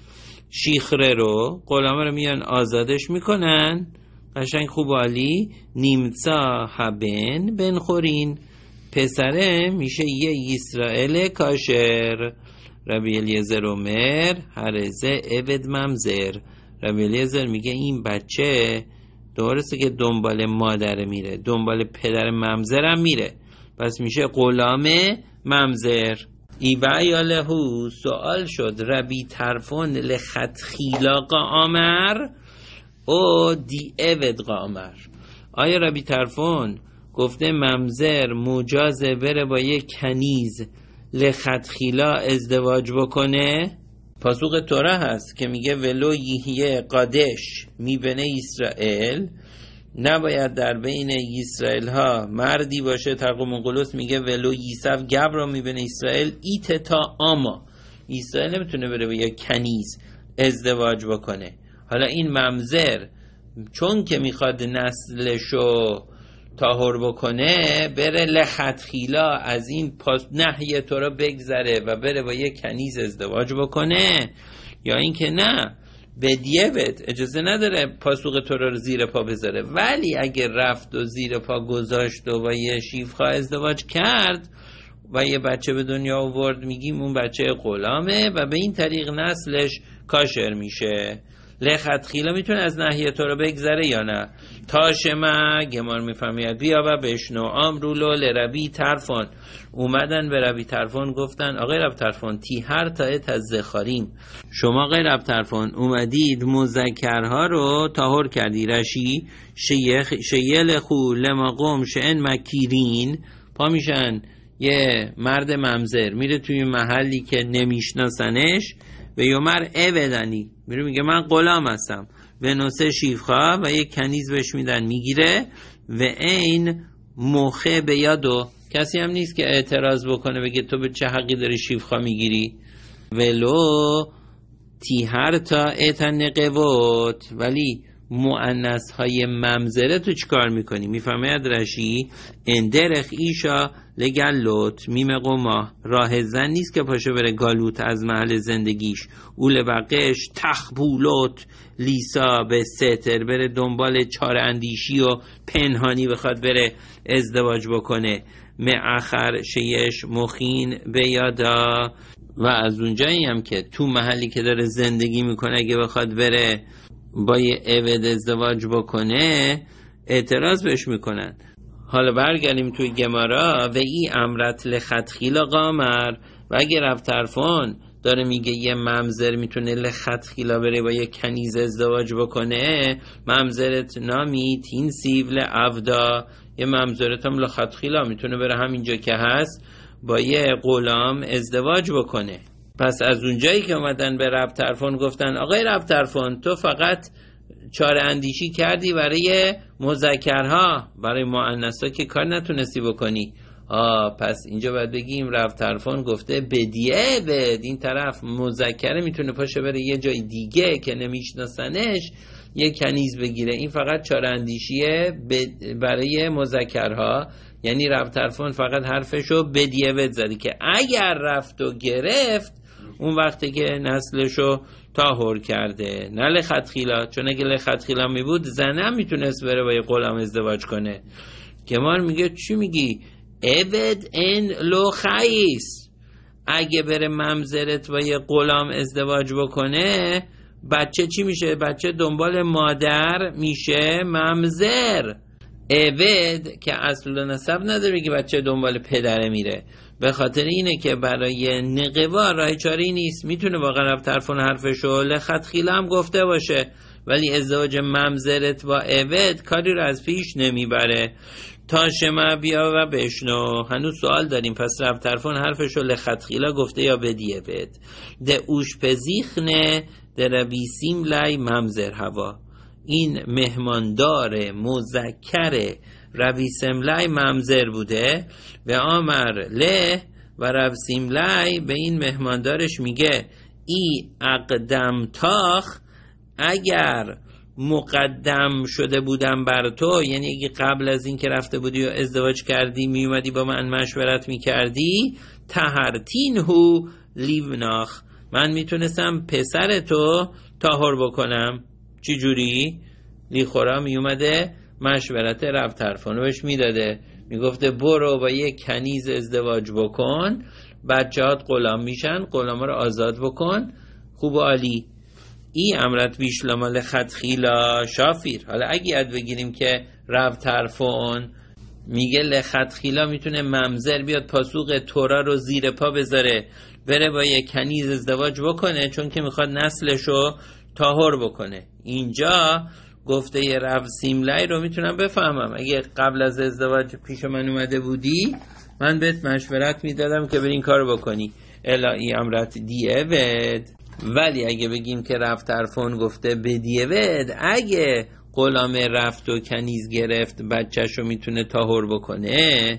شیخره رو، غلامه رو میان آزادش میکنن، قشنگ خوب عالی. نیمتسا هبن بن خورین، پسره میشه یه اسرائیل کاشر. ربی الیعزر عمر هرزه عبد ممزر، ربی الیعزر میگه این بچه درسته که دنبال مادر میره، دنبال پدر ممزرم میره، پس میشه غلام ممزر. ایبا یا لهو، سوال شد ربی طرفون لخط خیلاقا آمر او دی عبد قامر، آیا ربی طرفون گفته ممزر مجازه بره با یک کنیز لخط خیلا ازدواج بکنه؟ پاسوق توره هست که میگه ولو یهیه قادش میبنه اسرائیل، نباید در بین اسرائیل ها مردی باشه. ترقم منقلوس میگه ولو یسف گبر را میبنه اسرائیل ایت تا آما، اسرائیل نمیتونه بره با یک کنیز ازدواج بکنه. حالا این ممزر چون که میخواد نسلشو طهور بکنه بره لخط خیلا از این نهی تو را بگذره و بره با یک کنیز ازدواج بکنه، یا این که نه به دیوت اجازه نداره پاسوق تو را زیر پا بذاره، ولی اگه رفت و زیر پا گذاشت و با یه شیفخواه ازدواج کرد و یه بچه به دنیا آورد، میگیم اون بچه غلامه و به این طریق نسلش کاشر میشه. لخط خیلا میتونه از نهی تو را بگذره یا نه؟ تاشمه گمار میفهمید بیا و بشنو آمرولو لربی طرفان، اومدن به ربی طرفان گفتن آقای ربی طرفان تیهر تایت از زخاریم، شما آقای ربی طرفان اومدید مذکرها رو طهور کردی. رشی شیل خو لما قوم شئن مکیرین، پا میشن یه مرد ممزر میره توی محلی که نمیشناسنش و یومر عبدنی، میره میگه من غلام هستم، و نوسه شیفخا و یک کنیز بهش میدن میگیره و این موخه به یادو، کسی هم نیست که اعتراض بکنه بگه تو به چه حقی داری شیفخا میگیری. ولو تیهر تا ایتن نقوت، ولی مؤنث های ممزره تو چیکار میکنی؟ میفهمید رشی اندرخ ایشا لگلوت میم قما، راه زن نیست که پاشه بره گالوت از محل زندگیش، اول بقش تخبولوت لیسا به ستر بره دنبال چار اندیشی و پنهانی بخواد بره ازدواج بکنه. معخر شیش مخین به یادا، و از اونجایی هم که تو محلی که داره زندگی میکنه اگه بخواد بره با یه عبد ازدواج بکنه اعتراض بهش میکنن. حالا برگردیم توی گمارا و ای امرت لخطخیل قامر، و اگه رفت طرفون داره میگه یه ممزر میتونه لخطخیلا بره با یه کنیز ازدواج بکنه، ممزرت نامی تین سیول افدا، یه ممزرت هم لخطخیلا میتونه بره همینجا که هست با یه غلام ازدواج بکنه. پس از اونجایی که اومدن به رب طرفون گفتن آقای رب طرفون تو فقط چاره اندیشی کردی برای مذکرها، برای مؤنثا که کار نتونستی بکنی. پس اینجا باید بگیم رب طرفون گفته بدیه بد، این طرف مذکره میتونه پاشه بره یه جای دیگه که نمیشناسنش یه کنیز بگیره، این فقط چاره اندیشیه برای مذکرها. یعنی رب طرفون فقط حرفشو بدیه بد زدی که اگر رفت و گرفت اون وقتی که نسلشو طاهر کرده، نه لخطخیلا، چون اگه لخطخیلا می بود زنم میتونست بره با یه غلام ازدواج کنه. گمار میگه چی میگی؟ عبد ان لو خیس، اگه بره ممزرت با یه غلام ازدواج بکنه بچه چی میشه؟ بچه دنبال مادر میشه ممزر. عبد که اصل و نسب نداره که بچه دنبال پدره میره، به خاطر اینه که برای نقوار راه چاری نیست. میتونه واقعا رب طرفون حرفشو لخطخیلا هم گفته باشه، ولی ازدواج ممزرت با عبد کاری رو از پیش نمیبره. تا شما بیا و بشنو، هنوز سوال داریم. پس رب طرفون حرفشو لخطخیلا گفته یا بدی عبد؟ ده اوش پزیخنه ده ربیسیم لای ممزر هوا، این مهماندار مذکر ربی سملای ممزر بوده و آمر له و رب سیملای به این مهماندارش میگه ای اقدم تاخ، اگر مقدم شده بودم بر تو، یعنی اگه قبل از این که رفته بودی و ازدواج کردی میومدی با من مشورت میکردی، تهرتین هو لیوناخ، من میتونستم پسر تو طاهر بکنم. چی جوری؟ لیخورا میومده مشورت رب طرفانو بهش میداده، میگفته برو با یک کنیز ازدواج بکن، بچه‌هات غلام میشن، غلاما رو آزاد بکن، خوب و عالی. ای امرت بیشلما لخطخیلا شافیر. حالا اگه یاد بگیریم که رب طرفون میگه لخطخیلا میتونه ممزر بیاد پاسوق تورا رو زیر پا بذاره بره با یک کنیز ازدواج بکنه، چون که میخواد نسلشو طاهر بکنه. اینجا گفته یه رب سیملای رو میتونم بفهمم، اگه قبل از ازدواج پیش من اومده بودی من بهت مشورت میدادم که برین کارو بکنی، الهی امرت دیود. ولی اگه بگیم که رب طرفون گفته بدیود، اگه غلام رفت و کنیز گرفت بچه‌شو میتونه طاهر بکنه،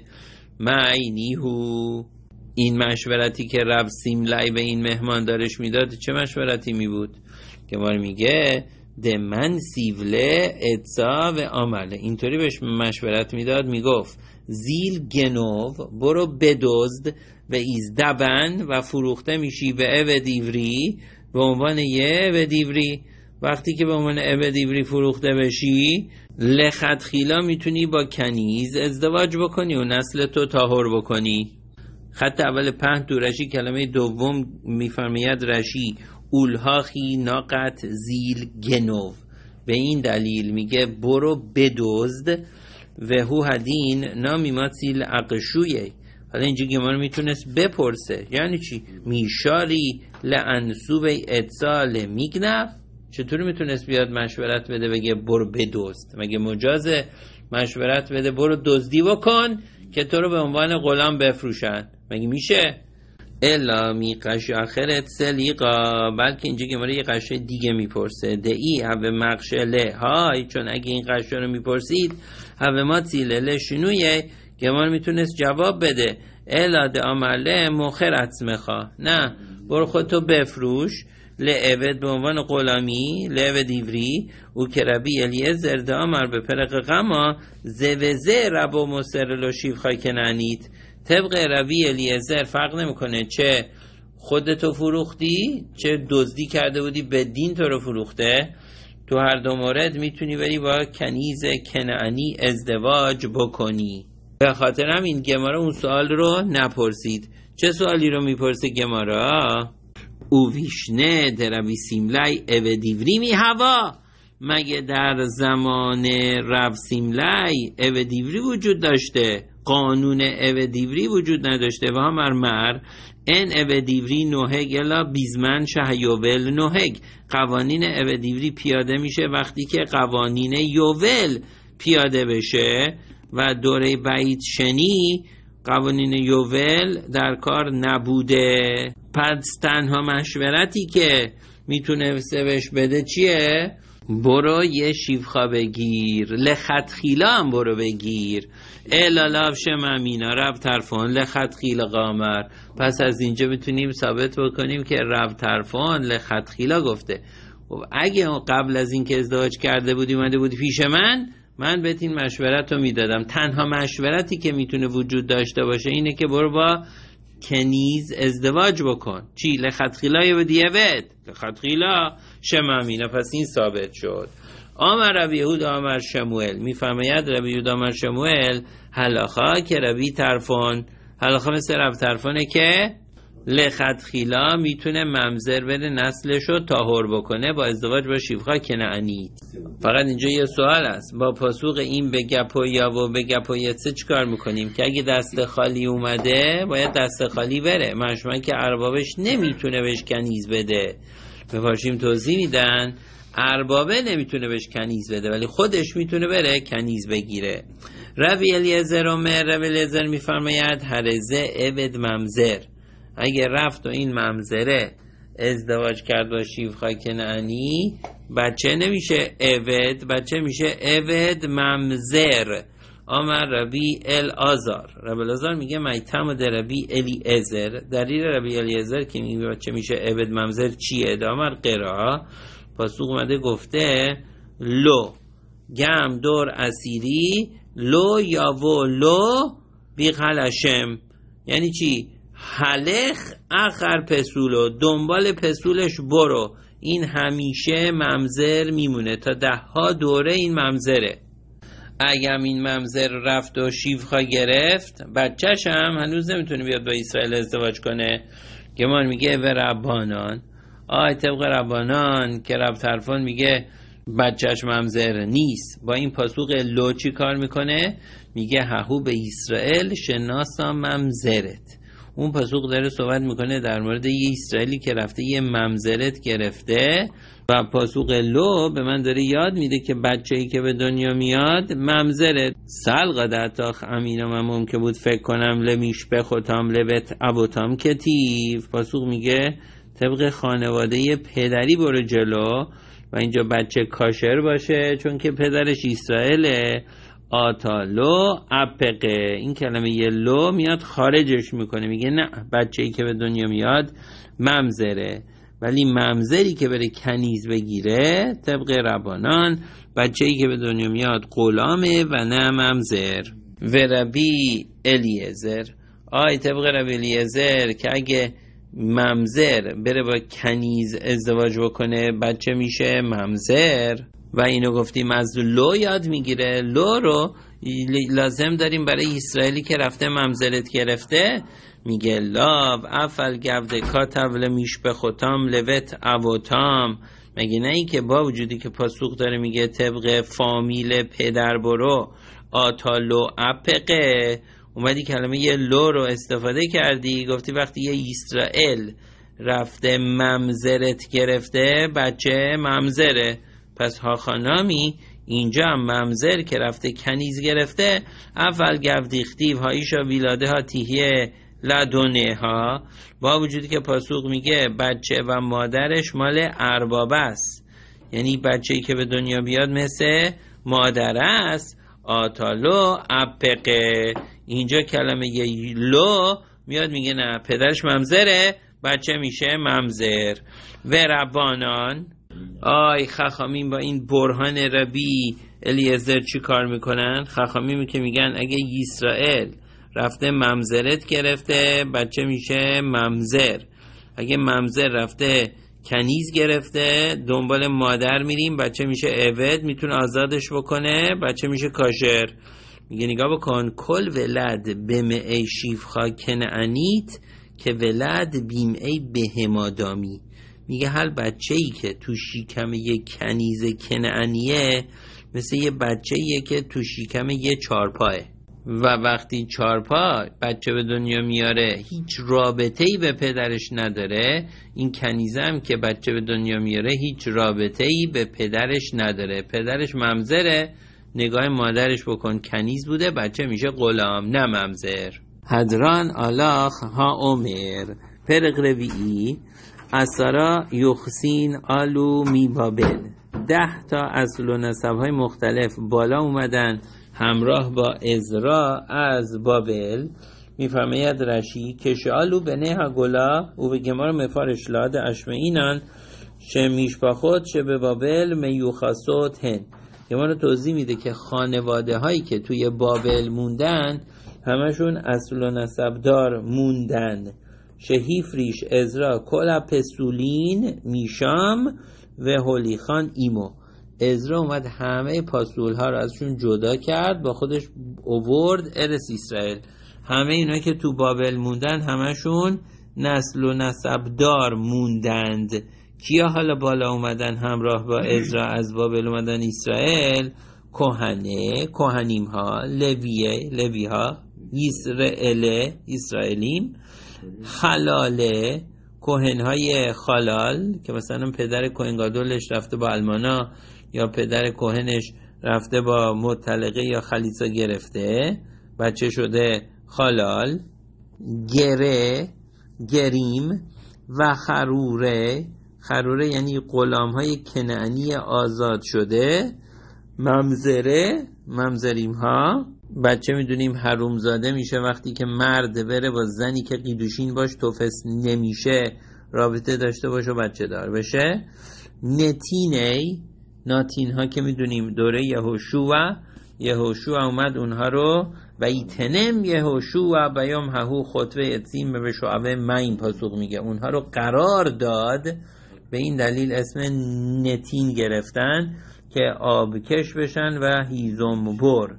معنیهو این مشورتی که رب سیملای به این مهمان دارش میداد چه مشورتی می بود؟ که ما میگه ده من سیوله اتسا و عمله، اینطوری بهش مشورت میداد، میگفت زیل گنوو برو بدزد و ایزدبن و فروخته میشی به عبدیوری به عنوان یه عبدیوری. وقتی که به عنوان عبدیوری فروخته بشی لخطخیلا میتونی با کنیز ازدواج بکنی و نسل تو طاهر بکنی. خط اول پهن تو رشی کلمه دوم میفرماید رشی اولهاخی ناقت زیل گنوو، به این دلیل میگه برو بدزد و هو هدین نامیماتیل اقشویه. حالا اینجا گمان میتونست بپرسه یعنی چی؟ میشاری لانسوب اتصال میگنف، چطوری میتونست بیاد مشورت بده بگه برو بدزد؟ مگه مجازه مشورت بده برو دزدی بکن که تو رو به عنوان غلام بفروشن؟ مگه میشه؟ الا می قش آخرت سلیقا، بلکه اینجا گماره یه قشه دیگه میپرسه. دعی هوه مقشله های، چون اگه این قشه رو میپرسید هوه ما تیلله شنویه گمان میتونست جواب بده. الا ده عمله مخرت مخوا، نه برو خودتو بفروش لعبد به عنوان غلامی لعبد ایوری او که ربی الیعزر ده عمر به پرق غما زوزه ربو مصر لو شیف خای کنانید. طبق ربی الیعزر فرق نمیکنه چه خودتو فروختی چه دزدی کرده بودی به دین تو رو فروخته، تو هر دو مورد میتونی بری با کنیز کنعانی ازدواج بکنی. به خاطر همین گمارا اون سوال رو نپرسید. چه سوالی رو میپرسه گمارا؟ او ویشنه دربی سیملای او دیوری می هوا، مگه در زمان رب سیملای او دیوری وجود داشته؟ قانون او دیوری وجود نداشته. و همر مر این او دیوری نوهگ الا بیزمن شه یوول نوهگ، قوانین او دیوری پیاده میشه وقتی که قوانین یوول پیاده بشه و دوره بعید شنی قوانین یوول در کار نبوده. پس تنها مشورتی که میتونه بهش بده چیه؟ برو یه شیفخا بگیر، لخط خیلا هم برو بگیر. الالاف شممینا رب ترفان لخط خیلا قامر. پس از اینجا میتونیم ثابت بکنیم که رب ترفان لخط خیلا گفته. اگه قبل از این که ازدواج کرده بودی اومده بودی پیش من بهت این مشورت رو میدادم. تنها مشورتی که میتونه وجود داشته باشه اینه که برو با کنیز ازدواج بکن. چی؟ لخطخیلا یا بدیوت لخطخیلا شمامینه. پس این ثابت شد. آمر ربی یهود آمر شموئل، میفرماید ربی یهود آمر شموئل هلاخا که ربی طرفان، هلاخا مثل رب طرفانه که لخطخیلا میتونه ممزر بده نسلشو طاهر بکنه با ازدواج با شیفخا کنعانی. فقط اینجا یه سوال است، با پاسوق این به گپویا و به گپویتسه چیکار میکنیم؟ که اگه دست خالی اومده باید دست خالی بره، مشمن که اربابش نمیتونه بهش کنیز بده. به پاشیم توضیح میدن اربابه نمیتونه بهش کنیز بده ولی خودش میتونه بره کنیز بگیره. ربی الیعزر ربی الیعزر میفرماید هرزه عبد ممزر، اگه رفت و این ممزره ازدواج کرد با شیفخا کنعانی بچه نمیشه عبد، بچه میشه عبد ممزر. آمر ربی الازار، ربی الازار میگه میتم در ربی الیعزر، دلیل ربی الیعزر که میگه بچه میشه عبد ممزر چیه؟ دامر قرا پاسوق اومده گفته لو گم دور اسیری لو یا و لو بی خلشم، یعنی چی؟ حلق اخر پسولو، دنبال پسولش برو، این همیشه ممزر میمونه تا 10 دوره این ممزره. اگه این ممزر رفت و شیفخا گرفت بچهش هم هنوز نمیتونه بیاد با اسرائیل ازدواج کنه. گمان میگه و ربانان طبق ربانان که رب طرفان میگه بچهش ممزر نیست. با این پاسوق لو چی کار میکنه؟ میگه ههو به اسرائیل شناسا ممزرت. اون پاسوق داره صحبت میکنه در مورد یه اسرائیلی که رفته یه ممزرت گرفته و پاسوق لو به من داره یاد میده که بچه‌ای که به دنیا میاد ممزرت. سلقا دتاخ امینم هم ممکن بود فکر کنم لمیش بخوتام لبت ابوتام کتیف. پاسوق میگه طبق خانواده پدری برو جلو و اینجا بچه کاشر باشه چون که پدرش اسرائیله. آتالو اپقه، این کلمه یه لو میاد خارجش میکنه، میگه نه بچه‌ای که به دنیا میاد ممزره، ولی ممزری که بره کنیز بگیره طبق ربانان بچه‌ای که به دنیا میاد غلامه و نه ممزر. و ربی الیعزر طبق ربی الیعزر که اگه ممزر بره با کنیز ازدواج بکنه بچه میشه ممزر و اینو گفتیم از لو یاد میگیره. لو رو لازم داریم برای اسرائیلی که رفته ممزرت گرفته. میگه لاو افل گفده کاتب لمیش بخوتام لوت اوتام، مگه نه ای که با وجودی که پاسوق داره میگه طبق فامیل پدر برو آتالو اپقه، اومدی کلمه یه لو رو استفاده کردی، گفتی وقتی یه اسرائیل رفته ممزرت گرفته بچه ممزره. پس ها خانامی اینجا هم ممزر که رفته کنیز گرفته اول گفت دیختیو هایشا ویلاده ها تیهیه لدنها، با وجودی که پاسوق میگه بچه و مادرش مال ارباب است، یعنی بچه‌ای که به دنیا بیاد مثل مادر است. آتالو اپقه، اینجا کلمه لو میاد میگه نه پدرش ممزره، بچه میشه ممزر. و ربانان، آی خخامین با این برهان ربی الیعزر چی کار میکنن؟ خخامین که میگن اگه اسرائیل رفته ممزرت گرفته بچه میشه ممزر، اگه ممزر رفته کنیز گرفته دنبال مادر میریم بچه میشه عبد، میتونه آزادش بکنه بچه میشه کاشر. میگه نگاه بکن، کل ولد بمعی شیفخا کنعانیت که ولد بیمعی بهمادامی، میگه هر بچه‌ای که تو شکم یه کنیز کنعانیه مثل یه بچه‌ایه که تو شکم یه چارپاه، و وقتی چارپا بچه به دنیا میاره هیچ رابطه‌ای به پدرش نداره، این کنیزه هم که بچه به دنیا میاره هیچ رابطه‌ای به پدرش نداره، پدرش ممزره، نگاه مادرش بکن کنیز بوده بچه میشه غلام نه ممزر. حدران آلاخ ها عمر پرق ربیعی اسارا یخسین آلو می بابل، 10 تا اصل و نسب‌های مختلف بالا اومدن همراه با عزرا از بابل. میفرماید رشی که شالو بنه ها گلا او به گمار مفارش لاد اشمعینان شمیش با خود شه به بابل میوخاسوت هن. گمار توضیح میده که خانواده هایی که توی بابل موندن همشون اصل و نسبدار موندن. شهیفریش عزرا کلا پسولین میشام و هولیخان ایمو، عزرا اومد همه پاسول ها رو ازشون جدا کرد با خودش اوورد ارس اسرائیل. همه اینا که تو بابل موندن همشون نسل و نسبدار موندند. کیا حالا بالا اومدن همراه با عزرا از بابل اومدن اسرائیل؟ کهنیم ها، لوی ها، اسرائیلیم، خلاله کهن های خلال که مثلا پدر کهن گادولش رفته با المانا یا پدر کهنش رفته با مطلقه یا خلیصا گرفته بچه شده خلال، گریم و خروره یعنی غلام های کنعانی آزاد شده، ممزریم ها. بچه میدونیم حرومزاده میشه وقتی که مرد بره با زنی که قیدوشین باش توفس نمیشه رابطه داشته باشه و بچه دار بشه. ناتین ها که میدونیم دوره یهوشوع اومد اونها رو و ایتنم یهوشوع بیام ههو خطوه اتیم به شعبه مین پاسوق میگه اونها رو قرار داد، به این دلیل اسم نتین گرفتن که آبکش بشن و هیزم بر.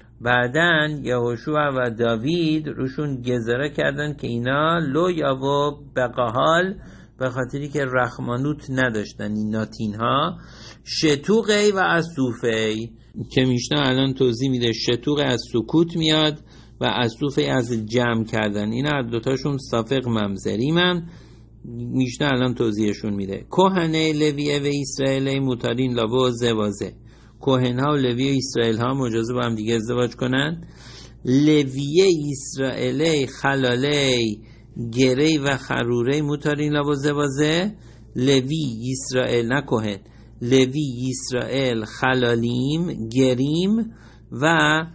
بعدن یهوشوع و داوید روشون گذره کردن که اینا لو یاو بقاحال، به خاطری که رحمانوت نداشتن این ناتین ها. شتوقی و از صوفی که میشنا الان توضیح میده، شتوق از سکوت میاد و از صوفی از جمع کردن، اینا هر دوتاشون صافق ممزریم میشنا الان توضیحشون میده. کوهنه لویه و اسرائیل موتارین لابو زوازه، کوهن ها و لویه اسرائیل ها مجازه با هم دیگه ازدواج کنن. لویه اسرائیل خلاله گری و خروره موتارین لابو زوازه، لوی اسرائیل نه کوهن، لوی اسرائیل خلالیم گریم و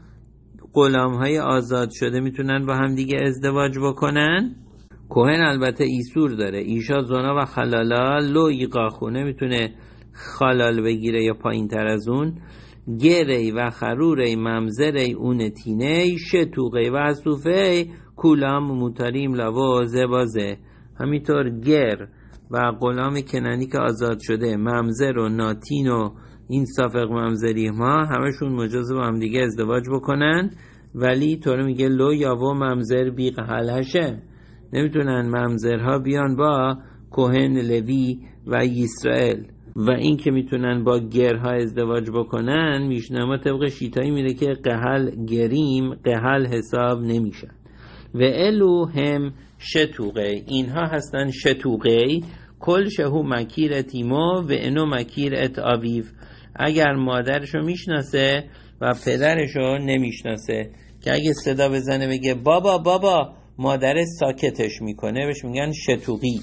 غلام های آزاد شده میتونن با هم دیگه ازدواج بکنن. کوهن البته ایسور داره، ایشا زنا و خلالا لو ایقاخونه میتونه خلال بگیره یا پایین تر از اون. گری و خروره ممزره اون تینه شتوقه و اصوفه کولام موتاریم لوا زبازه. همینطور گر و غلام کنانی که آزاد شده، ممزر و ناتین و این صافق ممزری ما همشون مجازه با هم دیگه ازدواج بکنن، ولی طور میگه لو یاو ممزر بیق حلشه، نمیتونن ممزرها بیان با کوهن لوی و اسرائیل. و این که میتونن با گرها ازدواج بکنن میشنما طبق شیطایی میره که قهل گریم قهل حساب نمیشن. و الو هم شتوقه، اینها هستن شتوقه. کل شهو مکیر تیمو و انو مکیر ات آویو، اگر مادرشو میشناسه و پدرشو نمیشناسه، که اگه صدا بزنه بگه بابا مادر ساکتش میکنه بهش میگن شتوقی.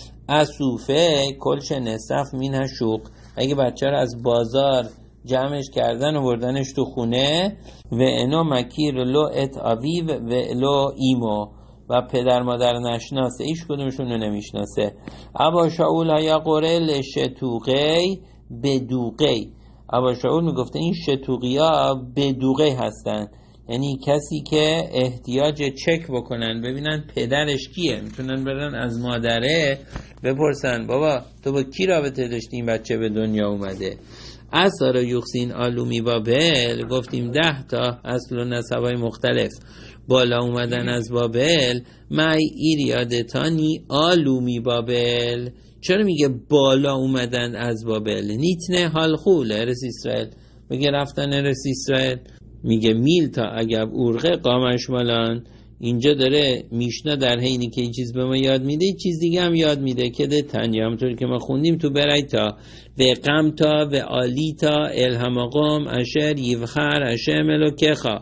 اسوفه کلش نصف مینه شوق، اگه بچه رو از بازار جمعش کردن و بردنش تو خونه، و انو مکیر لو ات آویو و لو ایمو، و پدر مادر نشناسه، ایش کدومشون رو نمیشناسه. ابا شاول ها قرل شتوقی بدوقی، ابا شاول میگفته این شتوقی ها بدوقی هستن، یعنی کسی که احتیاج چک بکنن ببینن پدرش کیه، میتونن برن از مادره بپرسن بابا تو با کی رابطه داشتی این بچه به دنیا اومده. اثر یوخسین آلومی بابل، گفتیم 10 تا اصل و نسبای مختلف بالا اومدن از بابل. مای ایریادتانی آلومی بابل، چرا میگه بالا اومدن از بابل؟ نیتنه حال خول ارس اسرائیل، میگه رفتن ارس اسرائیل، میگه میل تا اگب اورقه قامش مالان. اینجا داره میشنا در حینی که این چیز به ما یاد میده این چیز دیگه هم یاد میده که ده تنیا، همونطوری که ما خوندیم تو برایتا، و قمتا و آلیتا الهماقام اشر یوخر اشم الوکخا،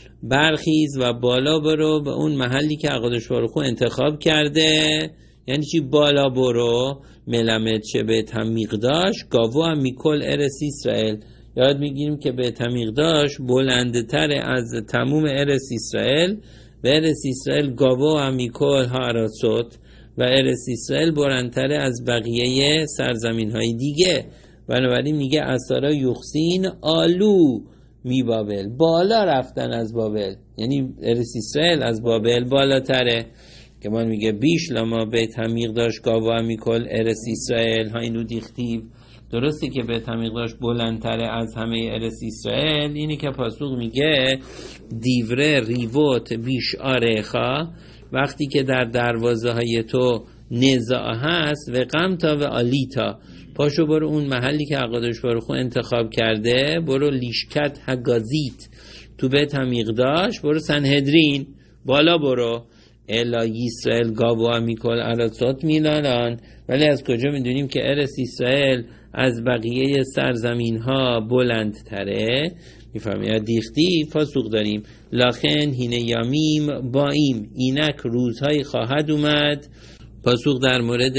برخیز و بالا برو به اون محلی که اقادش باروخو انتخاب کرده. یعنی چی بالا برو؟ ملمت چه به تمیقداش گاوو هم میکل ارس اسرائیل، یاد میگیریم که به تمیقداش بلندتر از تموم ارس اسرائیل، و ارس اسرائیل گاوو هم میکل هاراسوت، و ارس اسرائیل بلندتر از بقیه سرزمین های دیگه. بنابراین میگه اسارا یوخسین آلو می بابل، بالا رفتن از بابل، یعنی ارس اسرائیل از بابل بالاتره. که من میگه بیش لما بیت همیق داشت گاوا میکل ارس اسرائیل ها اینو دیختیو. درسته که بیت همیق داشت بلندتره از همه ارس اسرائیل، اینی که پاسوق میگه دیوره ریوت بیش آرخا، وقتی که در دروازه های تو نزاع هست، و قمتا و آلیتا، پاشو برو اون محلی که اقادش باروخو انتخاب کرده، برو لیشکت هگازیت تو بیت همیقداش، برو سنهدرین بالا برو. الا اسرائیل گاوا میکل ارسات میلانان، ولی از کجا میدونیم که ارس اسرائیل از بقیه سرزمین ها بلند تره؟ میفهمیم دیختی پاسوق داریم لاخن هینه یامیم بایم، اینک روزهای خواهد اومد. پاسوق در مورد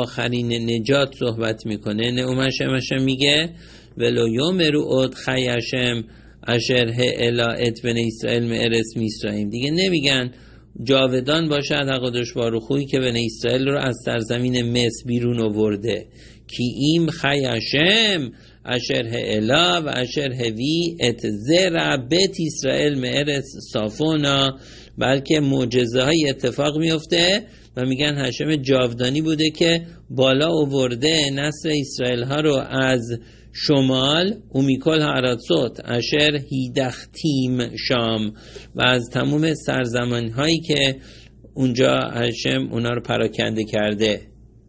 آخرین نجات صحبت میکنه. نعومشم میگه ولو یومرو اد خیشم اشره الا ات بن اسرائیل ارس میسرائیم، دیگه نمیگن جاودان باشد حقادش باروخویی که بن اسرائیل رو از سرزمین مصر بیرون آورده. کی ایم خیشم اشره الا و اشره وی ات زرع بیت اسرائیل ارس صافونا، بلکه معجزه های اتفاق میفته و میگن هشم جاودانی بوده که بالا آورده نسل اسرائیل ها رو از شمال اومیکل هاراتسوت اشر هیدختیم شام، و از تموم سرزمین هایی که اونجا هشم اونا رو پراکنده کرده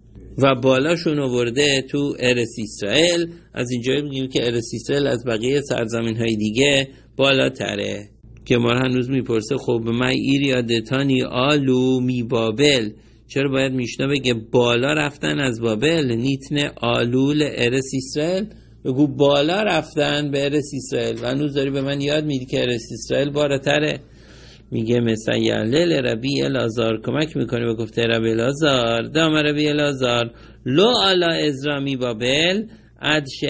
و بالاشون آورده تو ارس اسرائیل. از اینجا میگیم که ارس اسرائیل از بقیه سرزمین های دیگه بالاتره. که ما هنوز میپرسه خب من ایریادتانی آلو می بابل، چرا باید میشنا بگه بالا رفتن از بابل؟ نیتن آلول ارس اسرائیل، بگو بالا رفتن به ارس اسرائیل. و هنوز داری به من یاد میدی که ارس اسرائیل بالاتره. میگه مثلا یعلل ربی الازار، کمک میکنه به گفته ربی الازار، دام ربی الازار لو علا ازرامی بابل ادش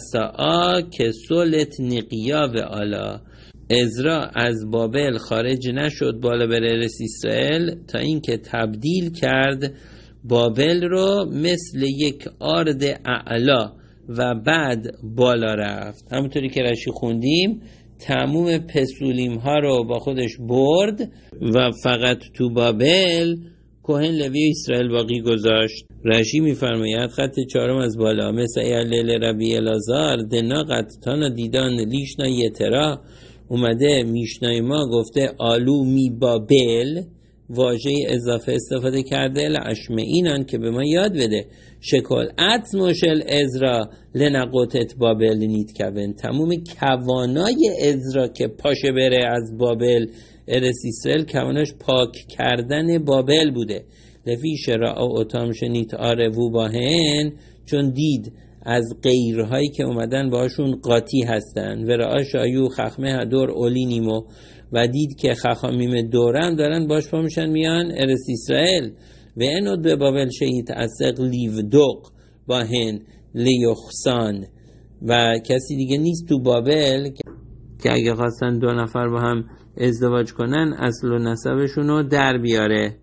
اساء که سولت نقیا و علا. ازرا از بابل خارج نشد بالا بر ارس اسرائیل تا اینکه تبدیل کرد بابل رو مثل یک آرد اعلا و بعد بالا رفت. همونطوری که رشی خوندیم تموم پسولیم ها رو با خودش برد و فقط تو بابل کوهن لوی اسرائیل باقی گذاشت. رشی میفرماید خط 4 از بالا مثل ایلیل ربی الازار دناقت تانا دیدان لیشنا یترا، اومده میشنای ما گفته آلو می بابل، واژه اضافه استفاده کرده لعشمه اینان که به ما یاد بده شکل اتموشل ازرا لنقوتت بابل نیت کبن، تموم کوانای ازرا که پاشه بره از بابل ارس اسرائیل کواناش پاک کردن بابل بوده. لفی شراع و اتام شنیت آرهو باهن، چون دید از غیرهایی که اومدن باشون قاطی هستن. و رعا شایو خخمه هدور اولینیمو، و دید که خخامیم دورم دارن باش پا میشن میان ارس اسرائیل. و اینود به بابل شهید اصق لیودق با هن لیخسان، و کسی دیگه نیست تو بابل که اگه خواستن 2 نفر با هم ازدواج کنن اصل و نسبشون رو در بیاره.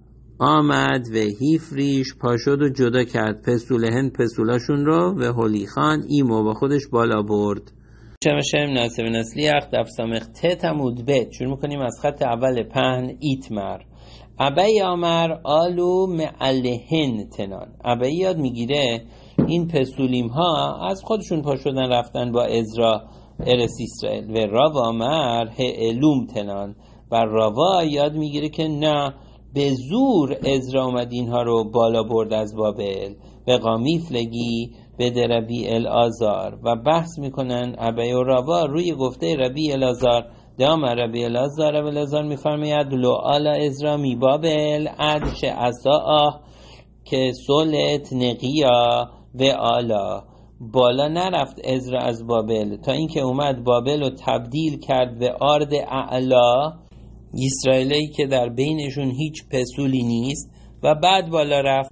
آمد و هیفریش پاشد و جدا کرد پسولهن پسولاشون رو و هولیخان ایمو با خودش بالا برد. شم ناسب نسلی اخ دفسامخ تمود بت. شروع میکنیم از خط اول پهن ایتمر. ابی آمر آلو معلهن تنان. ابی یاد میگیره این پسولیم ها از خودشون پا شدن رفتن با ازرا ارس اسرائیل. و راو آمر هعلوم تنان، و راوا یاد میگیره که نه، به زور ازرا اومد اینها رو بالا برد از بابل. و قامیفلگی به ربی الازار، و بحث میکنن ابی و راوا روی گفته ربی الازار. دام ربی الازار و الازار میفرماید لو آلا ازرا می بابل عدش ازا که سولت نقیا و آلا. بالا نرفت ازرا از بابل تا اینکه اومد بابل رو تبدیل کرد به آرد اعلا، اسرائیلی که در بینشون هیچ پسولی نیست، و بعد بالا رفت.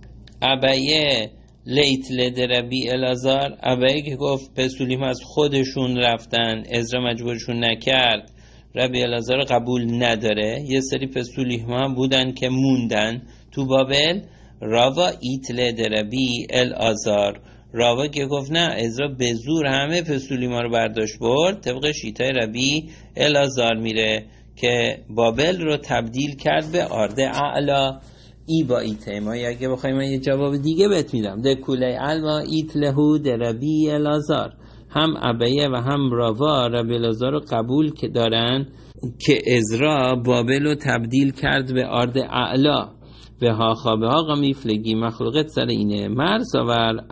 ابیه لیت لدربی الازار، ابیه که گفت پسولیم از خودشون رفتن ازرا مجبورشون نکرد، ربی الازار قبول نداره. یه سری پسولیم هم بودن که موندن تو بابل. راوا ایت لدربی الازار، راوا که گفت نه، ازرا به زور همه پسولیم ها رو برداشت برد، طبق شیطای ربی الازار میره که بابل رو تبدیل کرد به آرد اعلا. ای با ایته ما اگه بخوایم من یه جواب دیگه بهت میدم. ده کوله علما ایت لهو ده ربی الازار. هم ابیه و هم راوا ربی الازار رو قبول که دارن که ازرا بابل رو تبدیل کرد به آرد اعلا. به ها خوابه ها قامیفلگی مخلوقت سر اینه مرساور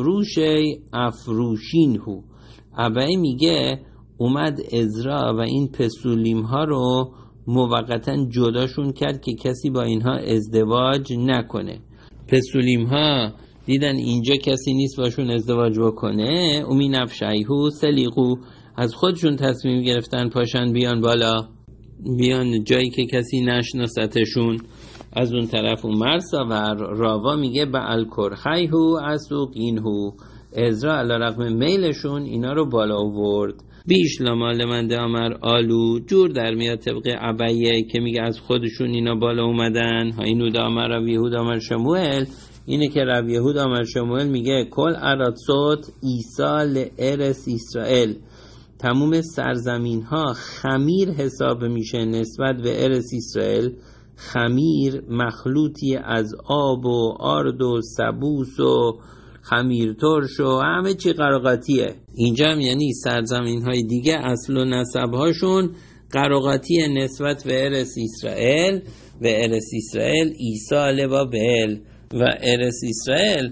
افروشین هو. ابیه میگه اومد ازرا و این پسولیم ها رو موقتا جداشون کرد که کسی با اینها ازدواج نکنه. پسولیم ها دیدن اینجا کسی نیست باشون ازدواج بکنه، اومی نفشایهو سلیقو، از خودشون تصمیم گرفتن پاشن بیان بالا، بیان جایی که کسی نشناستشون. از اون طرف اون مرسا و راوا میگه به الکرخیهو اسوقینهو، ازرا علی رغم میلشون اینا رو بالا آورد. بیش لامال منده آمر آلو، جور در میاد طبق ابیه که میگه از خودشون اینا بالا اومدن. ها اینو دا آمر رب یهود آمر شموئل، اینه که رب یهود آمر شموئل میگه کل اراتسوت ایسا لارس اسرائیل، تموم سرزمین ها خمیر حساب میشه نسبت به ارس اسرائیل. خمیر مخلوطی از آب و آرد و سبوس و خمیر ترش و همه چی قراقاتیه. اینجا هم یعنی سرزمین های دیگه اصل و نسب هاشون قراقاتیه نسبت به ارس اسرائیل. و ارس اسرائیل ایسا لبابل، و ارس اسرائیل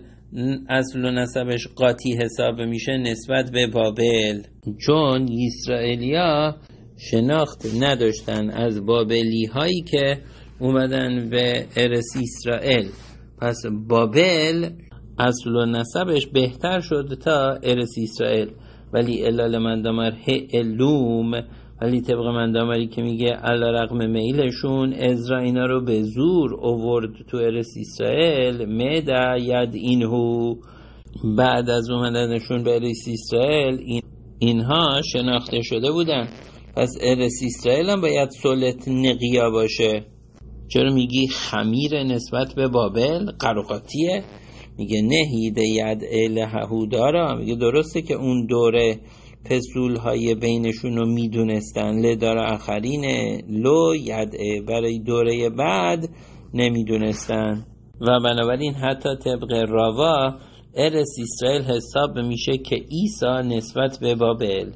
اصل و نسبش قاطی حساب میشه نسبت به بابل، چون اسرائیلیا شناخت نداشتن از بابلی هایی که اومدن به ارس اسرائیل. پس بابل اصل و نسبش بهتر شد تا ارس اسرائیل. ولی الال مندامر هعلوم، ولی طبق مندامری که میگه علی رغم میلشون ازرا اینا رو به زور اوورد تو ارس اسرائیل. مدا ید اینهو، بعد از اومدنشون به ارس اسرائیل اینها شناخته شده بودن. پس ارس اسرائیل هم باید سولت نقیا باشه. چرا میگی خمیر نسبت به بابل قراقاتیه؟ میگه نهید ید الهو دارا، میگه درسته که اون دوره پسول های بینشون رو میدونستن، لدار آخرین لو ید برای دوره بعد نمیدونستن. و بنابراین حتی طبق راوا ارس اسرائیل حساب میشه که عیسی نسبت به بابل.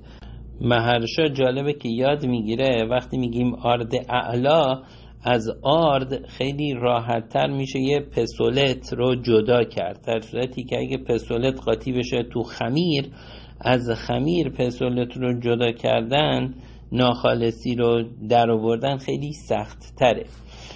مهرشا جالبه که یاد میگیره وقتی میگیم آرد اعلا، از آرد خیلی راحت تر میشه یه پسولت رو جدا کرد، در صورتی که اگه پسولت قاطی بشه تو خمیر، از خمیر پسولت رو جدا کردن، ناخالصی رو در آوردن خیلی سخت تره.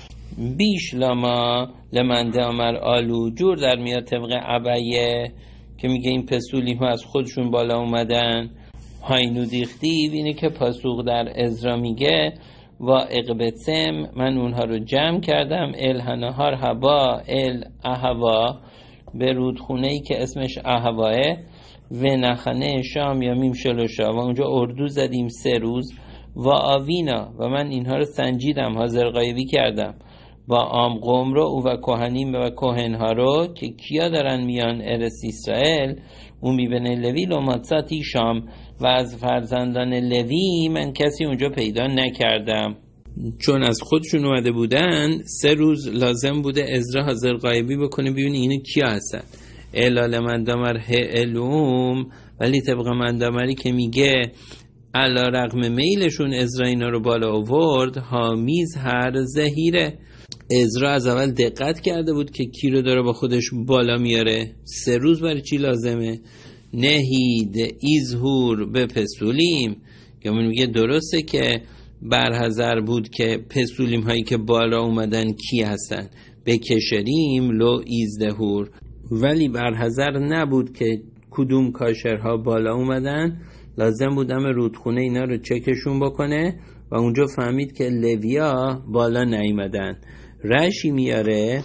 بیش لاما لمنده آمر آلو، جور در میاد طبق ابیه که میگه این پسولیم ها از خودشون بالا اومدن. هاینو دیختیو اینه که پاسوق در عزرا میگه و اقبتسم من اونها رو جمع کردم الهنهار هوا ال اهوا به رودخونه‌ای که اسمش اهواه و نخنه شام یا میم شلوشا و اونجا اردو زدیم 3 روز و آوینا و من اینها رو سنجیدم حاضر غایبی کردم با آم قوم رو و کهنیم و کهنها رو که کیا دارن میان ارس اسرائیل اون میبنه لوی لوماتساتی شام و از فرزندان لوی من کسی اونجا پیدا نکردم. چون از خودشون اومده بودن 3 روز لازم بوده عزرا حاضر غایبی بکنه ببینی اینو کیا هستن. الال مندامر هلوم ولی طبق مندامری که میگه علا رغم میلشون عزرا اینا رو بالا آورد حامیز هر زهیره. عزرا از اول دقت کرده بود که کی رو داره با خودش بالا میاره. 3 روز برای چی لازمه؟ نهید ایزهور به پسولیم که من میگه درسته که برحذر بود که پسولیم هایی که بالا اومدن کی هستن بکشریم لو ایزدهور، ولی برحذر نبود که کدوم کاشرها بالا اومدن. لازم بودم رودخونه اینا رو چکشون بکنه و اونجا فهمید که لویا بالا نیومدن. رشی میاره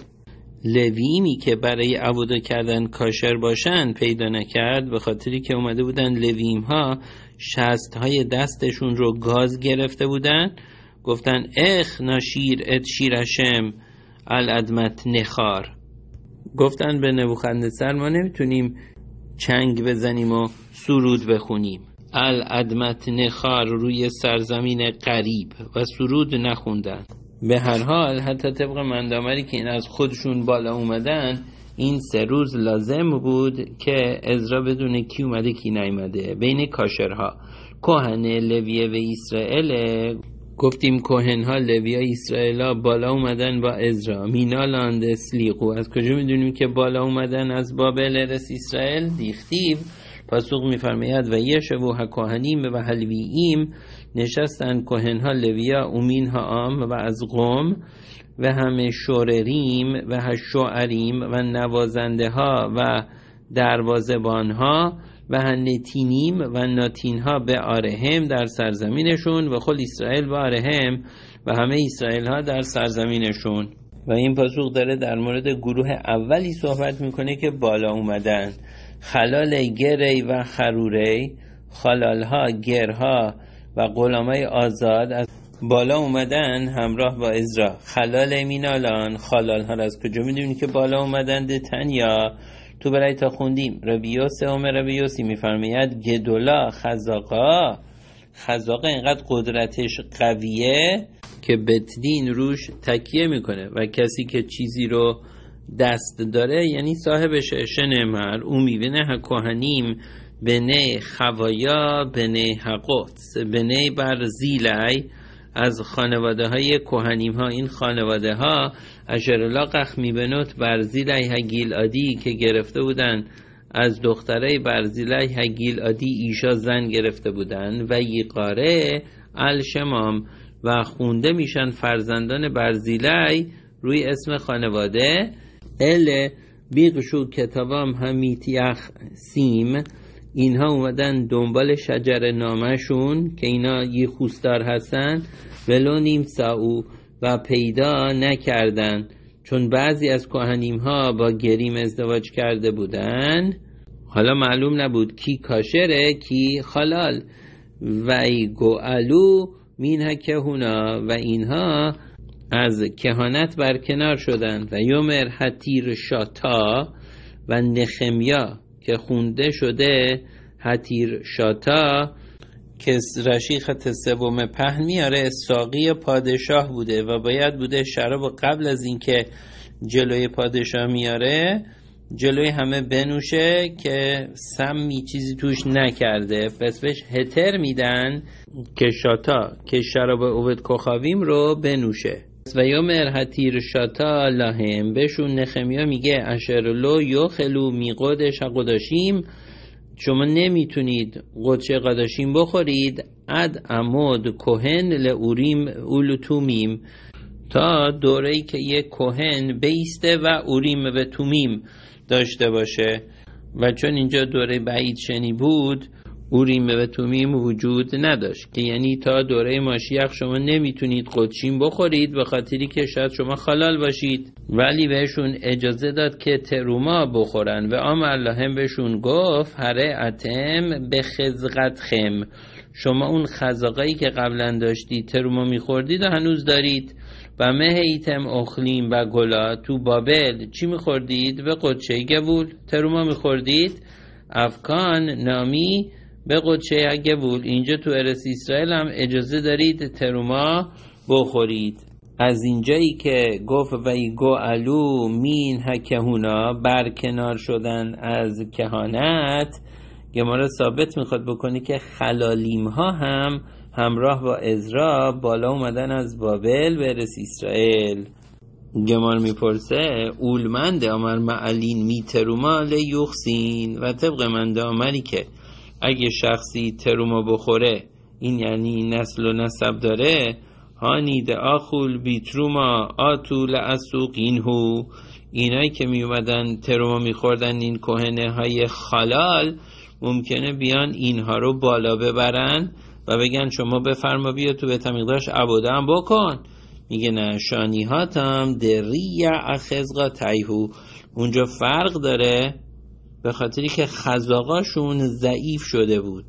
لویمی که برای عبوده کردن کاشر باشن پیدا نکرد به خاطری که اومده بودن لویم ها شستهای دستشون رو گاز گرفته بودن. گفتن اخ ناشیر ات شیرشم الادمت نخار. گفتن به نبوخدنصر ما نمیتونیم چنگ بزنیم و سرود بخونیم. الادمت نخار روی سرزمین غریب و سرود نخوندن. به هر حال حتی طبق مندامری که این از خودشون بالا اومدن این 3 روز لازم بود که عزرا بدونه کی اومده کی نیومده بین کاشرها. کهن لویه و اسرائیل گفتیم کهنها لویه اسرائیل بالا اومدن با عزرا. مینالاند سلیقو از کجا میدونیم که بالا اومدن از بابل ارس اسرائیل؟ دیختیو پاسوق میفرماید و یشبو کهنیم و حلوییم نشستن کهنها لویا اومینها آم و از قوم و همه شورریم و شعریم و نوازنده ها و دروازبان ها و نتینیم و ناتین ها به آرهم در سرزمینشون و خل اسرائیل به آرهم و همه اسرائیل ها در سرزمینشون. و این پاسوق داره در مورد گروه اولی صحبت میکنه که بالا اومدن. خلال گری و خروری خلالها گرها و غلامای آزاد از بالا اومدن همراه با عزرا. خلال مینالان خلالها را از کجا میدونی که بالا اومدن؟ تنیا تو برای تا خوندیم ربیوس ربیوسی میفرماید گدولا خزاقا اینقدر قدرتش قویه که بتدین روش تکیه میکنه و کسی که چیزی رو دست داره یعنی صاحبشه. شنمر او میبینه کهنیم بنی خوایا بنی حقوت بنی برزیلی از خانواده های کهنیم ها. این خانواده ها اشرلا قخمی بنوت برزیلی هگیل آدی که گرفته بودن از دختره برزیلی هگیل آدی ایشا زن گرفته بودن و یقاره الشمام و خونده میشن فرزندان برزیلی روی اسم خانواده. ال بیقشو کتابام همیتیخ سیم اینها اومدن دنبال شجر نامشون که اینا یه خوستار هستن ولو نیم ساو و پیدا نکردن چون بعضی از کهنیم ها با گریم ازدواج کرده بودن. حالا معلوم نبود کی کاشره کی خلال و ای گوالو مینها کهونا و اینها از کهانت برکنار شدن. و یومر حتیر شاتا و نخمیا که خونده شده حتیر شاتا که رشی خط 3 پهن میاره ساقی پادشاه بوده و باید بوده شراب قبل از اینکه جلوی پادشاه میاره جلوی همه بنوشه که سمی چیزی توش نکرده. پس بهش هتر میدن که شاتا که شراب اوبد کخاویم رو بنوشه. و یومر حتیر شاتا لهم بهشون نخمیا میگه اشرلو یو خلو میقودش قداشیم شما نمیتونید قدش قداشیم بخورید اد عمود کوهن لوریم اولوتومیم تا دوره‌ای که یک کوهن بیسته و اوریم و تومیم داشته باشه. و چون اینجا دوره بعید شنی بود اوریم و تومیم وجود نداشت، که یعنی تا دوره ماشیخ شما نمیتونید قدشیم بخورید به خاطری که شاید شما خلال باشید، ولی بهشون اجازه داد که تروما بخورن. و الله هم بهشون گفت هره اتم به خزقت خم، شما اون خزاقایی که قبلا داشتید تروما میخوردید و هنوز دارید. و مهیتم اخلیم و گلا، تو بابل چی میخوردید؟ به قدشه گبول تروما میخوردید. افکان نامی به قدشه گبول، اینجا تو ارس اسرائیل هم اجازه دارید تروما بخورید. از اینجایی که گفت ویگو علو مین هکهونا، برکنار شدن از کهانت، گمارا ثابت میخواد بکنی که خلالیم ها هم همراه با عزرا بالا اومدن از بابل به ارس اسرائیل. گمار میپرسه اولمند آمر معلین می تروما لیوخسین، و طبق منده آمری که اگه شخصی تروما بخوره این یعنی نسل و نسب داره، هانید آخول بیتروما آتول اسوقین هو، اینایی که می اومدن تروما میخوردن این کهنه های خلال ممکنه بیان اینها رو بالا ببرن و بگن شما بفرما بیا تو بیت المقدس عباده هم بکن. میگه نه، شانی هاتم دریه اخزقا تایهو، اونجا فرق داره به خاطری که خزاقاشون ضعیف شده بود.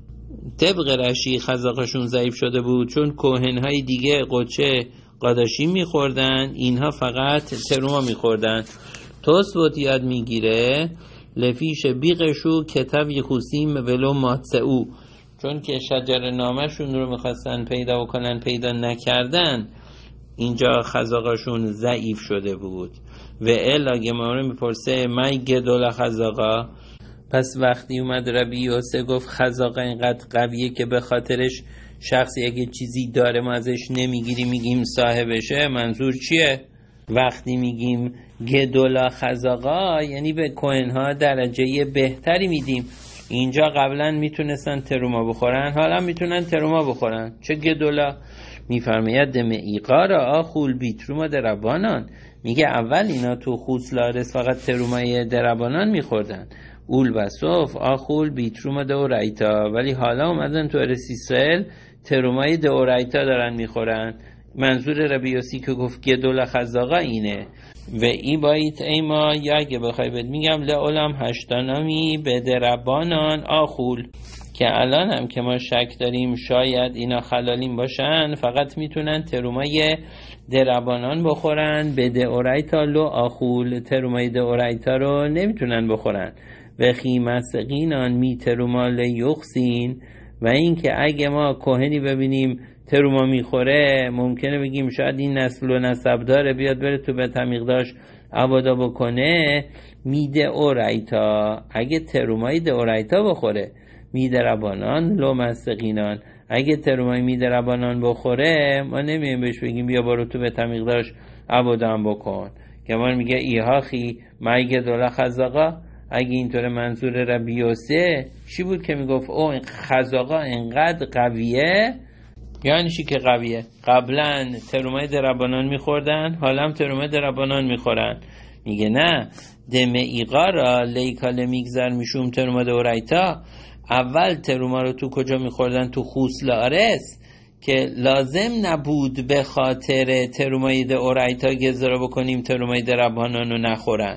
طبق رشی خزاقاشون ضعیف شده بود چون کوهنهای دیگه قدشه قاداشی میخوردن، اینها فقط تروما میخوردن. توسبت یاد میگیره لفیش بیقشو کتب یخوسیم ولو ماتسعو، چون که شجر نامشون رو میخواستن پیدا بکنن پیدا نکردن، اینجا خزاقاشون ضعیف شده بود. و الا گماره میپرسه مای گدول خزاقا، پس وقتی اومد ربی یوسه گفت خزاقا اینقدر قویه که به خاطرش شخصی اگه چیزی داره ما ازش نمیگیریم میگیم صاحبشه، منظور چیه؟ وقتی میگیم گدولا خزاقا یعنی به کوهنها درجه بهتری میدیم. اینجا قبلا میتونستن تروما بخورن، حالا میتونن تروما بخورن. چه گدولا؟ میفرماید دم ایقار آخول بیتروما دربانان، میگه اول اینا تو خوسلارس فقط ترومای دربانان میخوردن، اول بسوف آخول بیتروما دورایتا، ولی حالا اومدن تو ارس اسرائیل ترومای دورایتا دارن میخورن. منظور ربیوسی که گفت گدول خزاقا اینه. و ای باید ایما، یا اگه بخوای بهت میگم لعالم هشتانامی به دربانان آخول، که الان هم که ما شک داریم شاید اینا خلالین باشن فقط میتونن ترومای دربانان بخورن، به دورایتا لو آخول، ترومای دورایتا رو نمیتونن بخورن. و خیمسقینان می تروما لیوخسین، و این که اگه ما کوهنی ببینیم تروما میخوره ممکنه بگیم شاید این نسل و نسب داره بیاد بره تو بیت المقدس عباده بکنه. میده اورایتا، اگه ترومای دورایتا بخوره، میده ربانان لو مسقینان، اگه ترومای میده ربانان بخوره ما نمیم بهش بگیم بیا برو تو بیت المقدس عباده هم بکن. که ما میگه ایهاخی مایگه دولا خزاقا، اگه اینطور منظور ربیوسه چی بود که میگفت او خزاقا اینقدر قویه؟ یعنی چی که قویه؟ قبلا ترومای دربانان میخوردن، حالا هم ترومای دربانان میخورن. میگه نه، دم ایقارا لیکال میگذر میشوم تروما دورایتا، اول تروما رو تو کجا میخوردن؟ تو خوسلارس، که لازم نبود به خاطر ترومای دورایتا گذرا بکنیم ترومای دربانان رو نخورن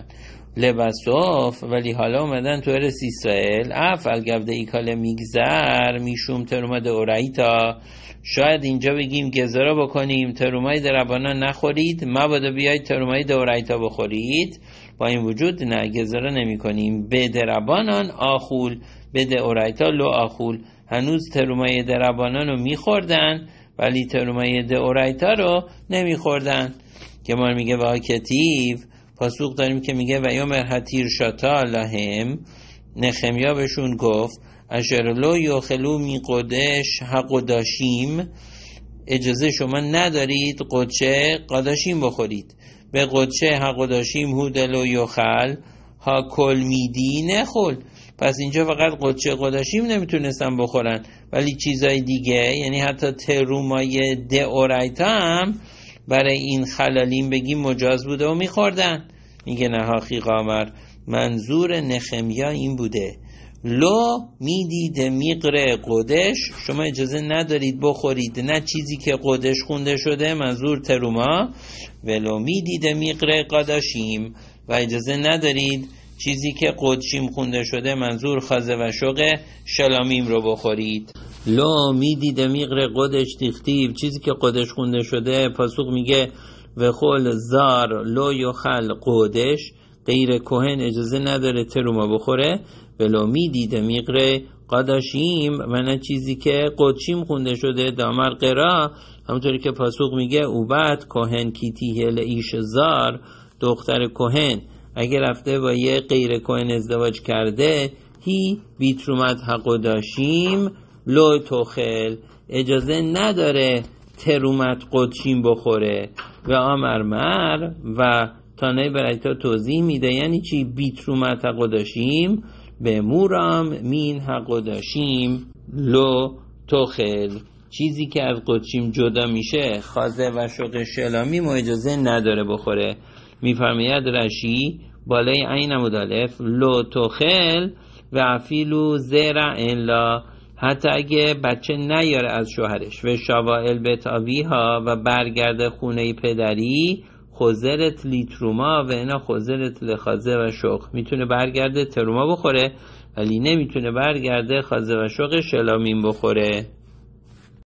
لباسوف، ولی حالا اومدن تو ارس اسرائیل افعل گفته ایکال میگذر میشوم تروما دورایتا، شاید اینجا بگیم گذرا بکنیم ترومای دربانان نخورید، مبادا بیاید ترومای دورایتا بخورید. با این وجود نه، گذرا نمی کنیم. به دربانان آخول به دورایتا لو آخول، هنوز ترومای دربانان رو میخوردن ولی ترومای دورایتا رو نمیخوردن. که ما میگه با کتیو پاسوق داریم که میگه و یومر حتیر شاتا لهم، نخمیا بهشون گفت اشرلو یا خلو می قدش حق داشیم، اجازه شما ندارید قدشه قداشیم بخورید. به قدشه حق داشیم هودلو یا خل ها کل میدی نخول، پس اینجا فقط قدشه قداشیم نمیتونستن بخورن ولی چیزای دیگه یعنی حتی ترومای دورایتا هم برای این خلالیم بگیم مجاز بوده و میخوردن. میگه نهاخی قامر منظور نخمیا این بوده لو میدید میقره قدش، شما اجازه ندارید بخورید نه چیزی که قدش خونده شده، منظور تروما، ولو میدید میقره قداشیم، و اجازه ندارید چیزی که قدشیم خونده شده، منظور خازه و شوق شلامیم رو بخورید. لو میدید میقره قدش دیختیب، چیزی که قدش خونده شده، پاسوق میگه و خل زار لو یخل قدش، غیر کهن اجازه نداره تروما بخوره. ولو میدید میقره قداشیم، و نه چیزی که قدشیم خونده شده، دامر قرا، همونطوری که پاسوق میگه او بعد کهن کیتی هل ایش زار، دختر کهن اگه رفته با یه غیر کهن ازدواج کرده، هی بیترومت حقو داشیم لو توخل، اجازه نداره ترومت قدشیم بخوره. و آمرمر و تانه برایتا توضیح میده یعنی چی بیترومت حقو داشیم، به مورام مین حقو داشیم لو توخل، چیزی که از قدشیم جدا میشه خازه و شوق شلامی ما اجازه نداره بخوره. میفرماید رشی بالای عین عمود الف لو توخل و افیلو زرع لا، حتی اگه بچه نیاره از شوهرش، و شوائل بیت آویها و برگرده خونه پدری، خوزرت لیتروما و اینا خوزرت لخازه و شوق، میتونه برگرده تروما بخوره ولی نمیتونه برگرده خازه و شوق شلامین بخوره.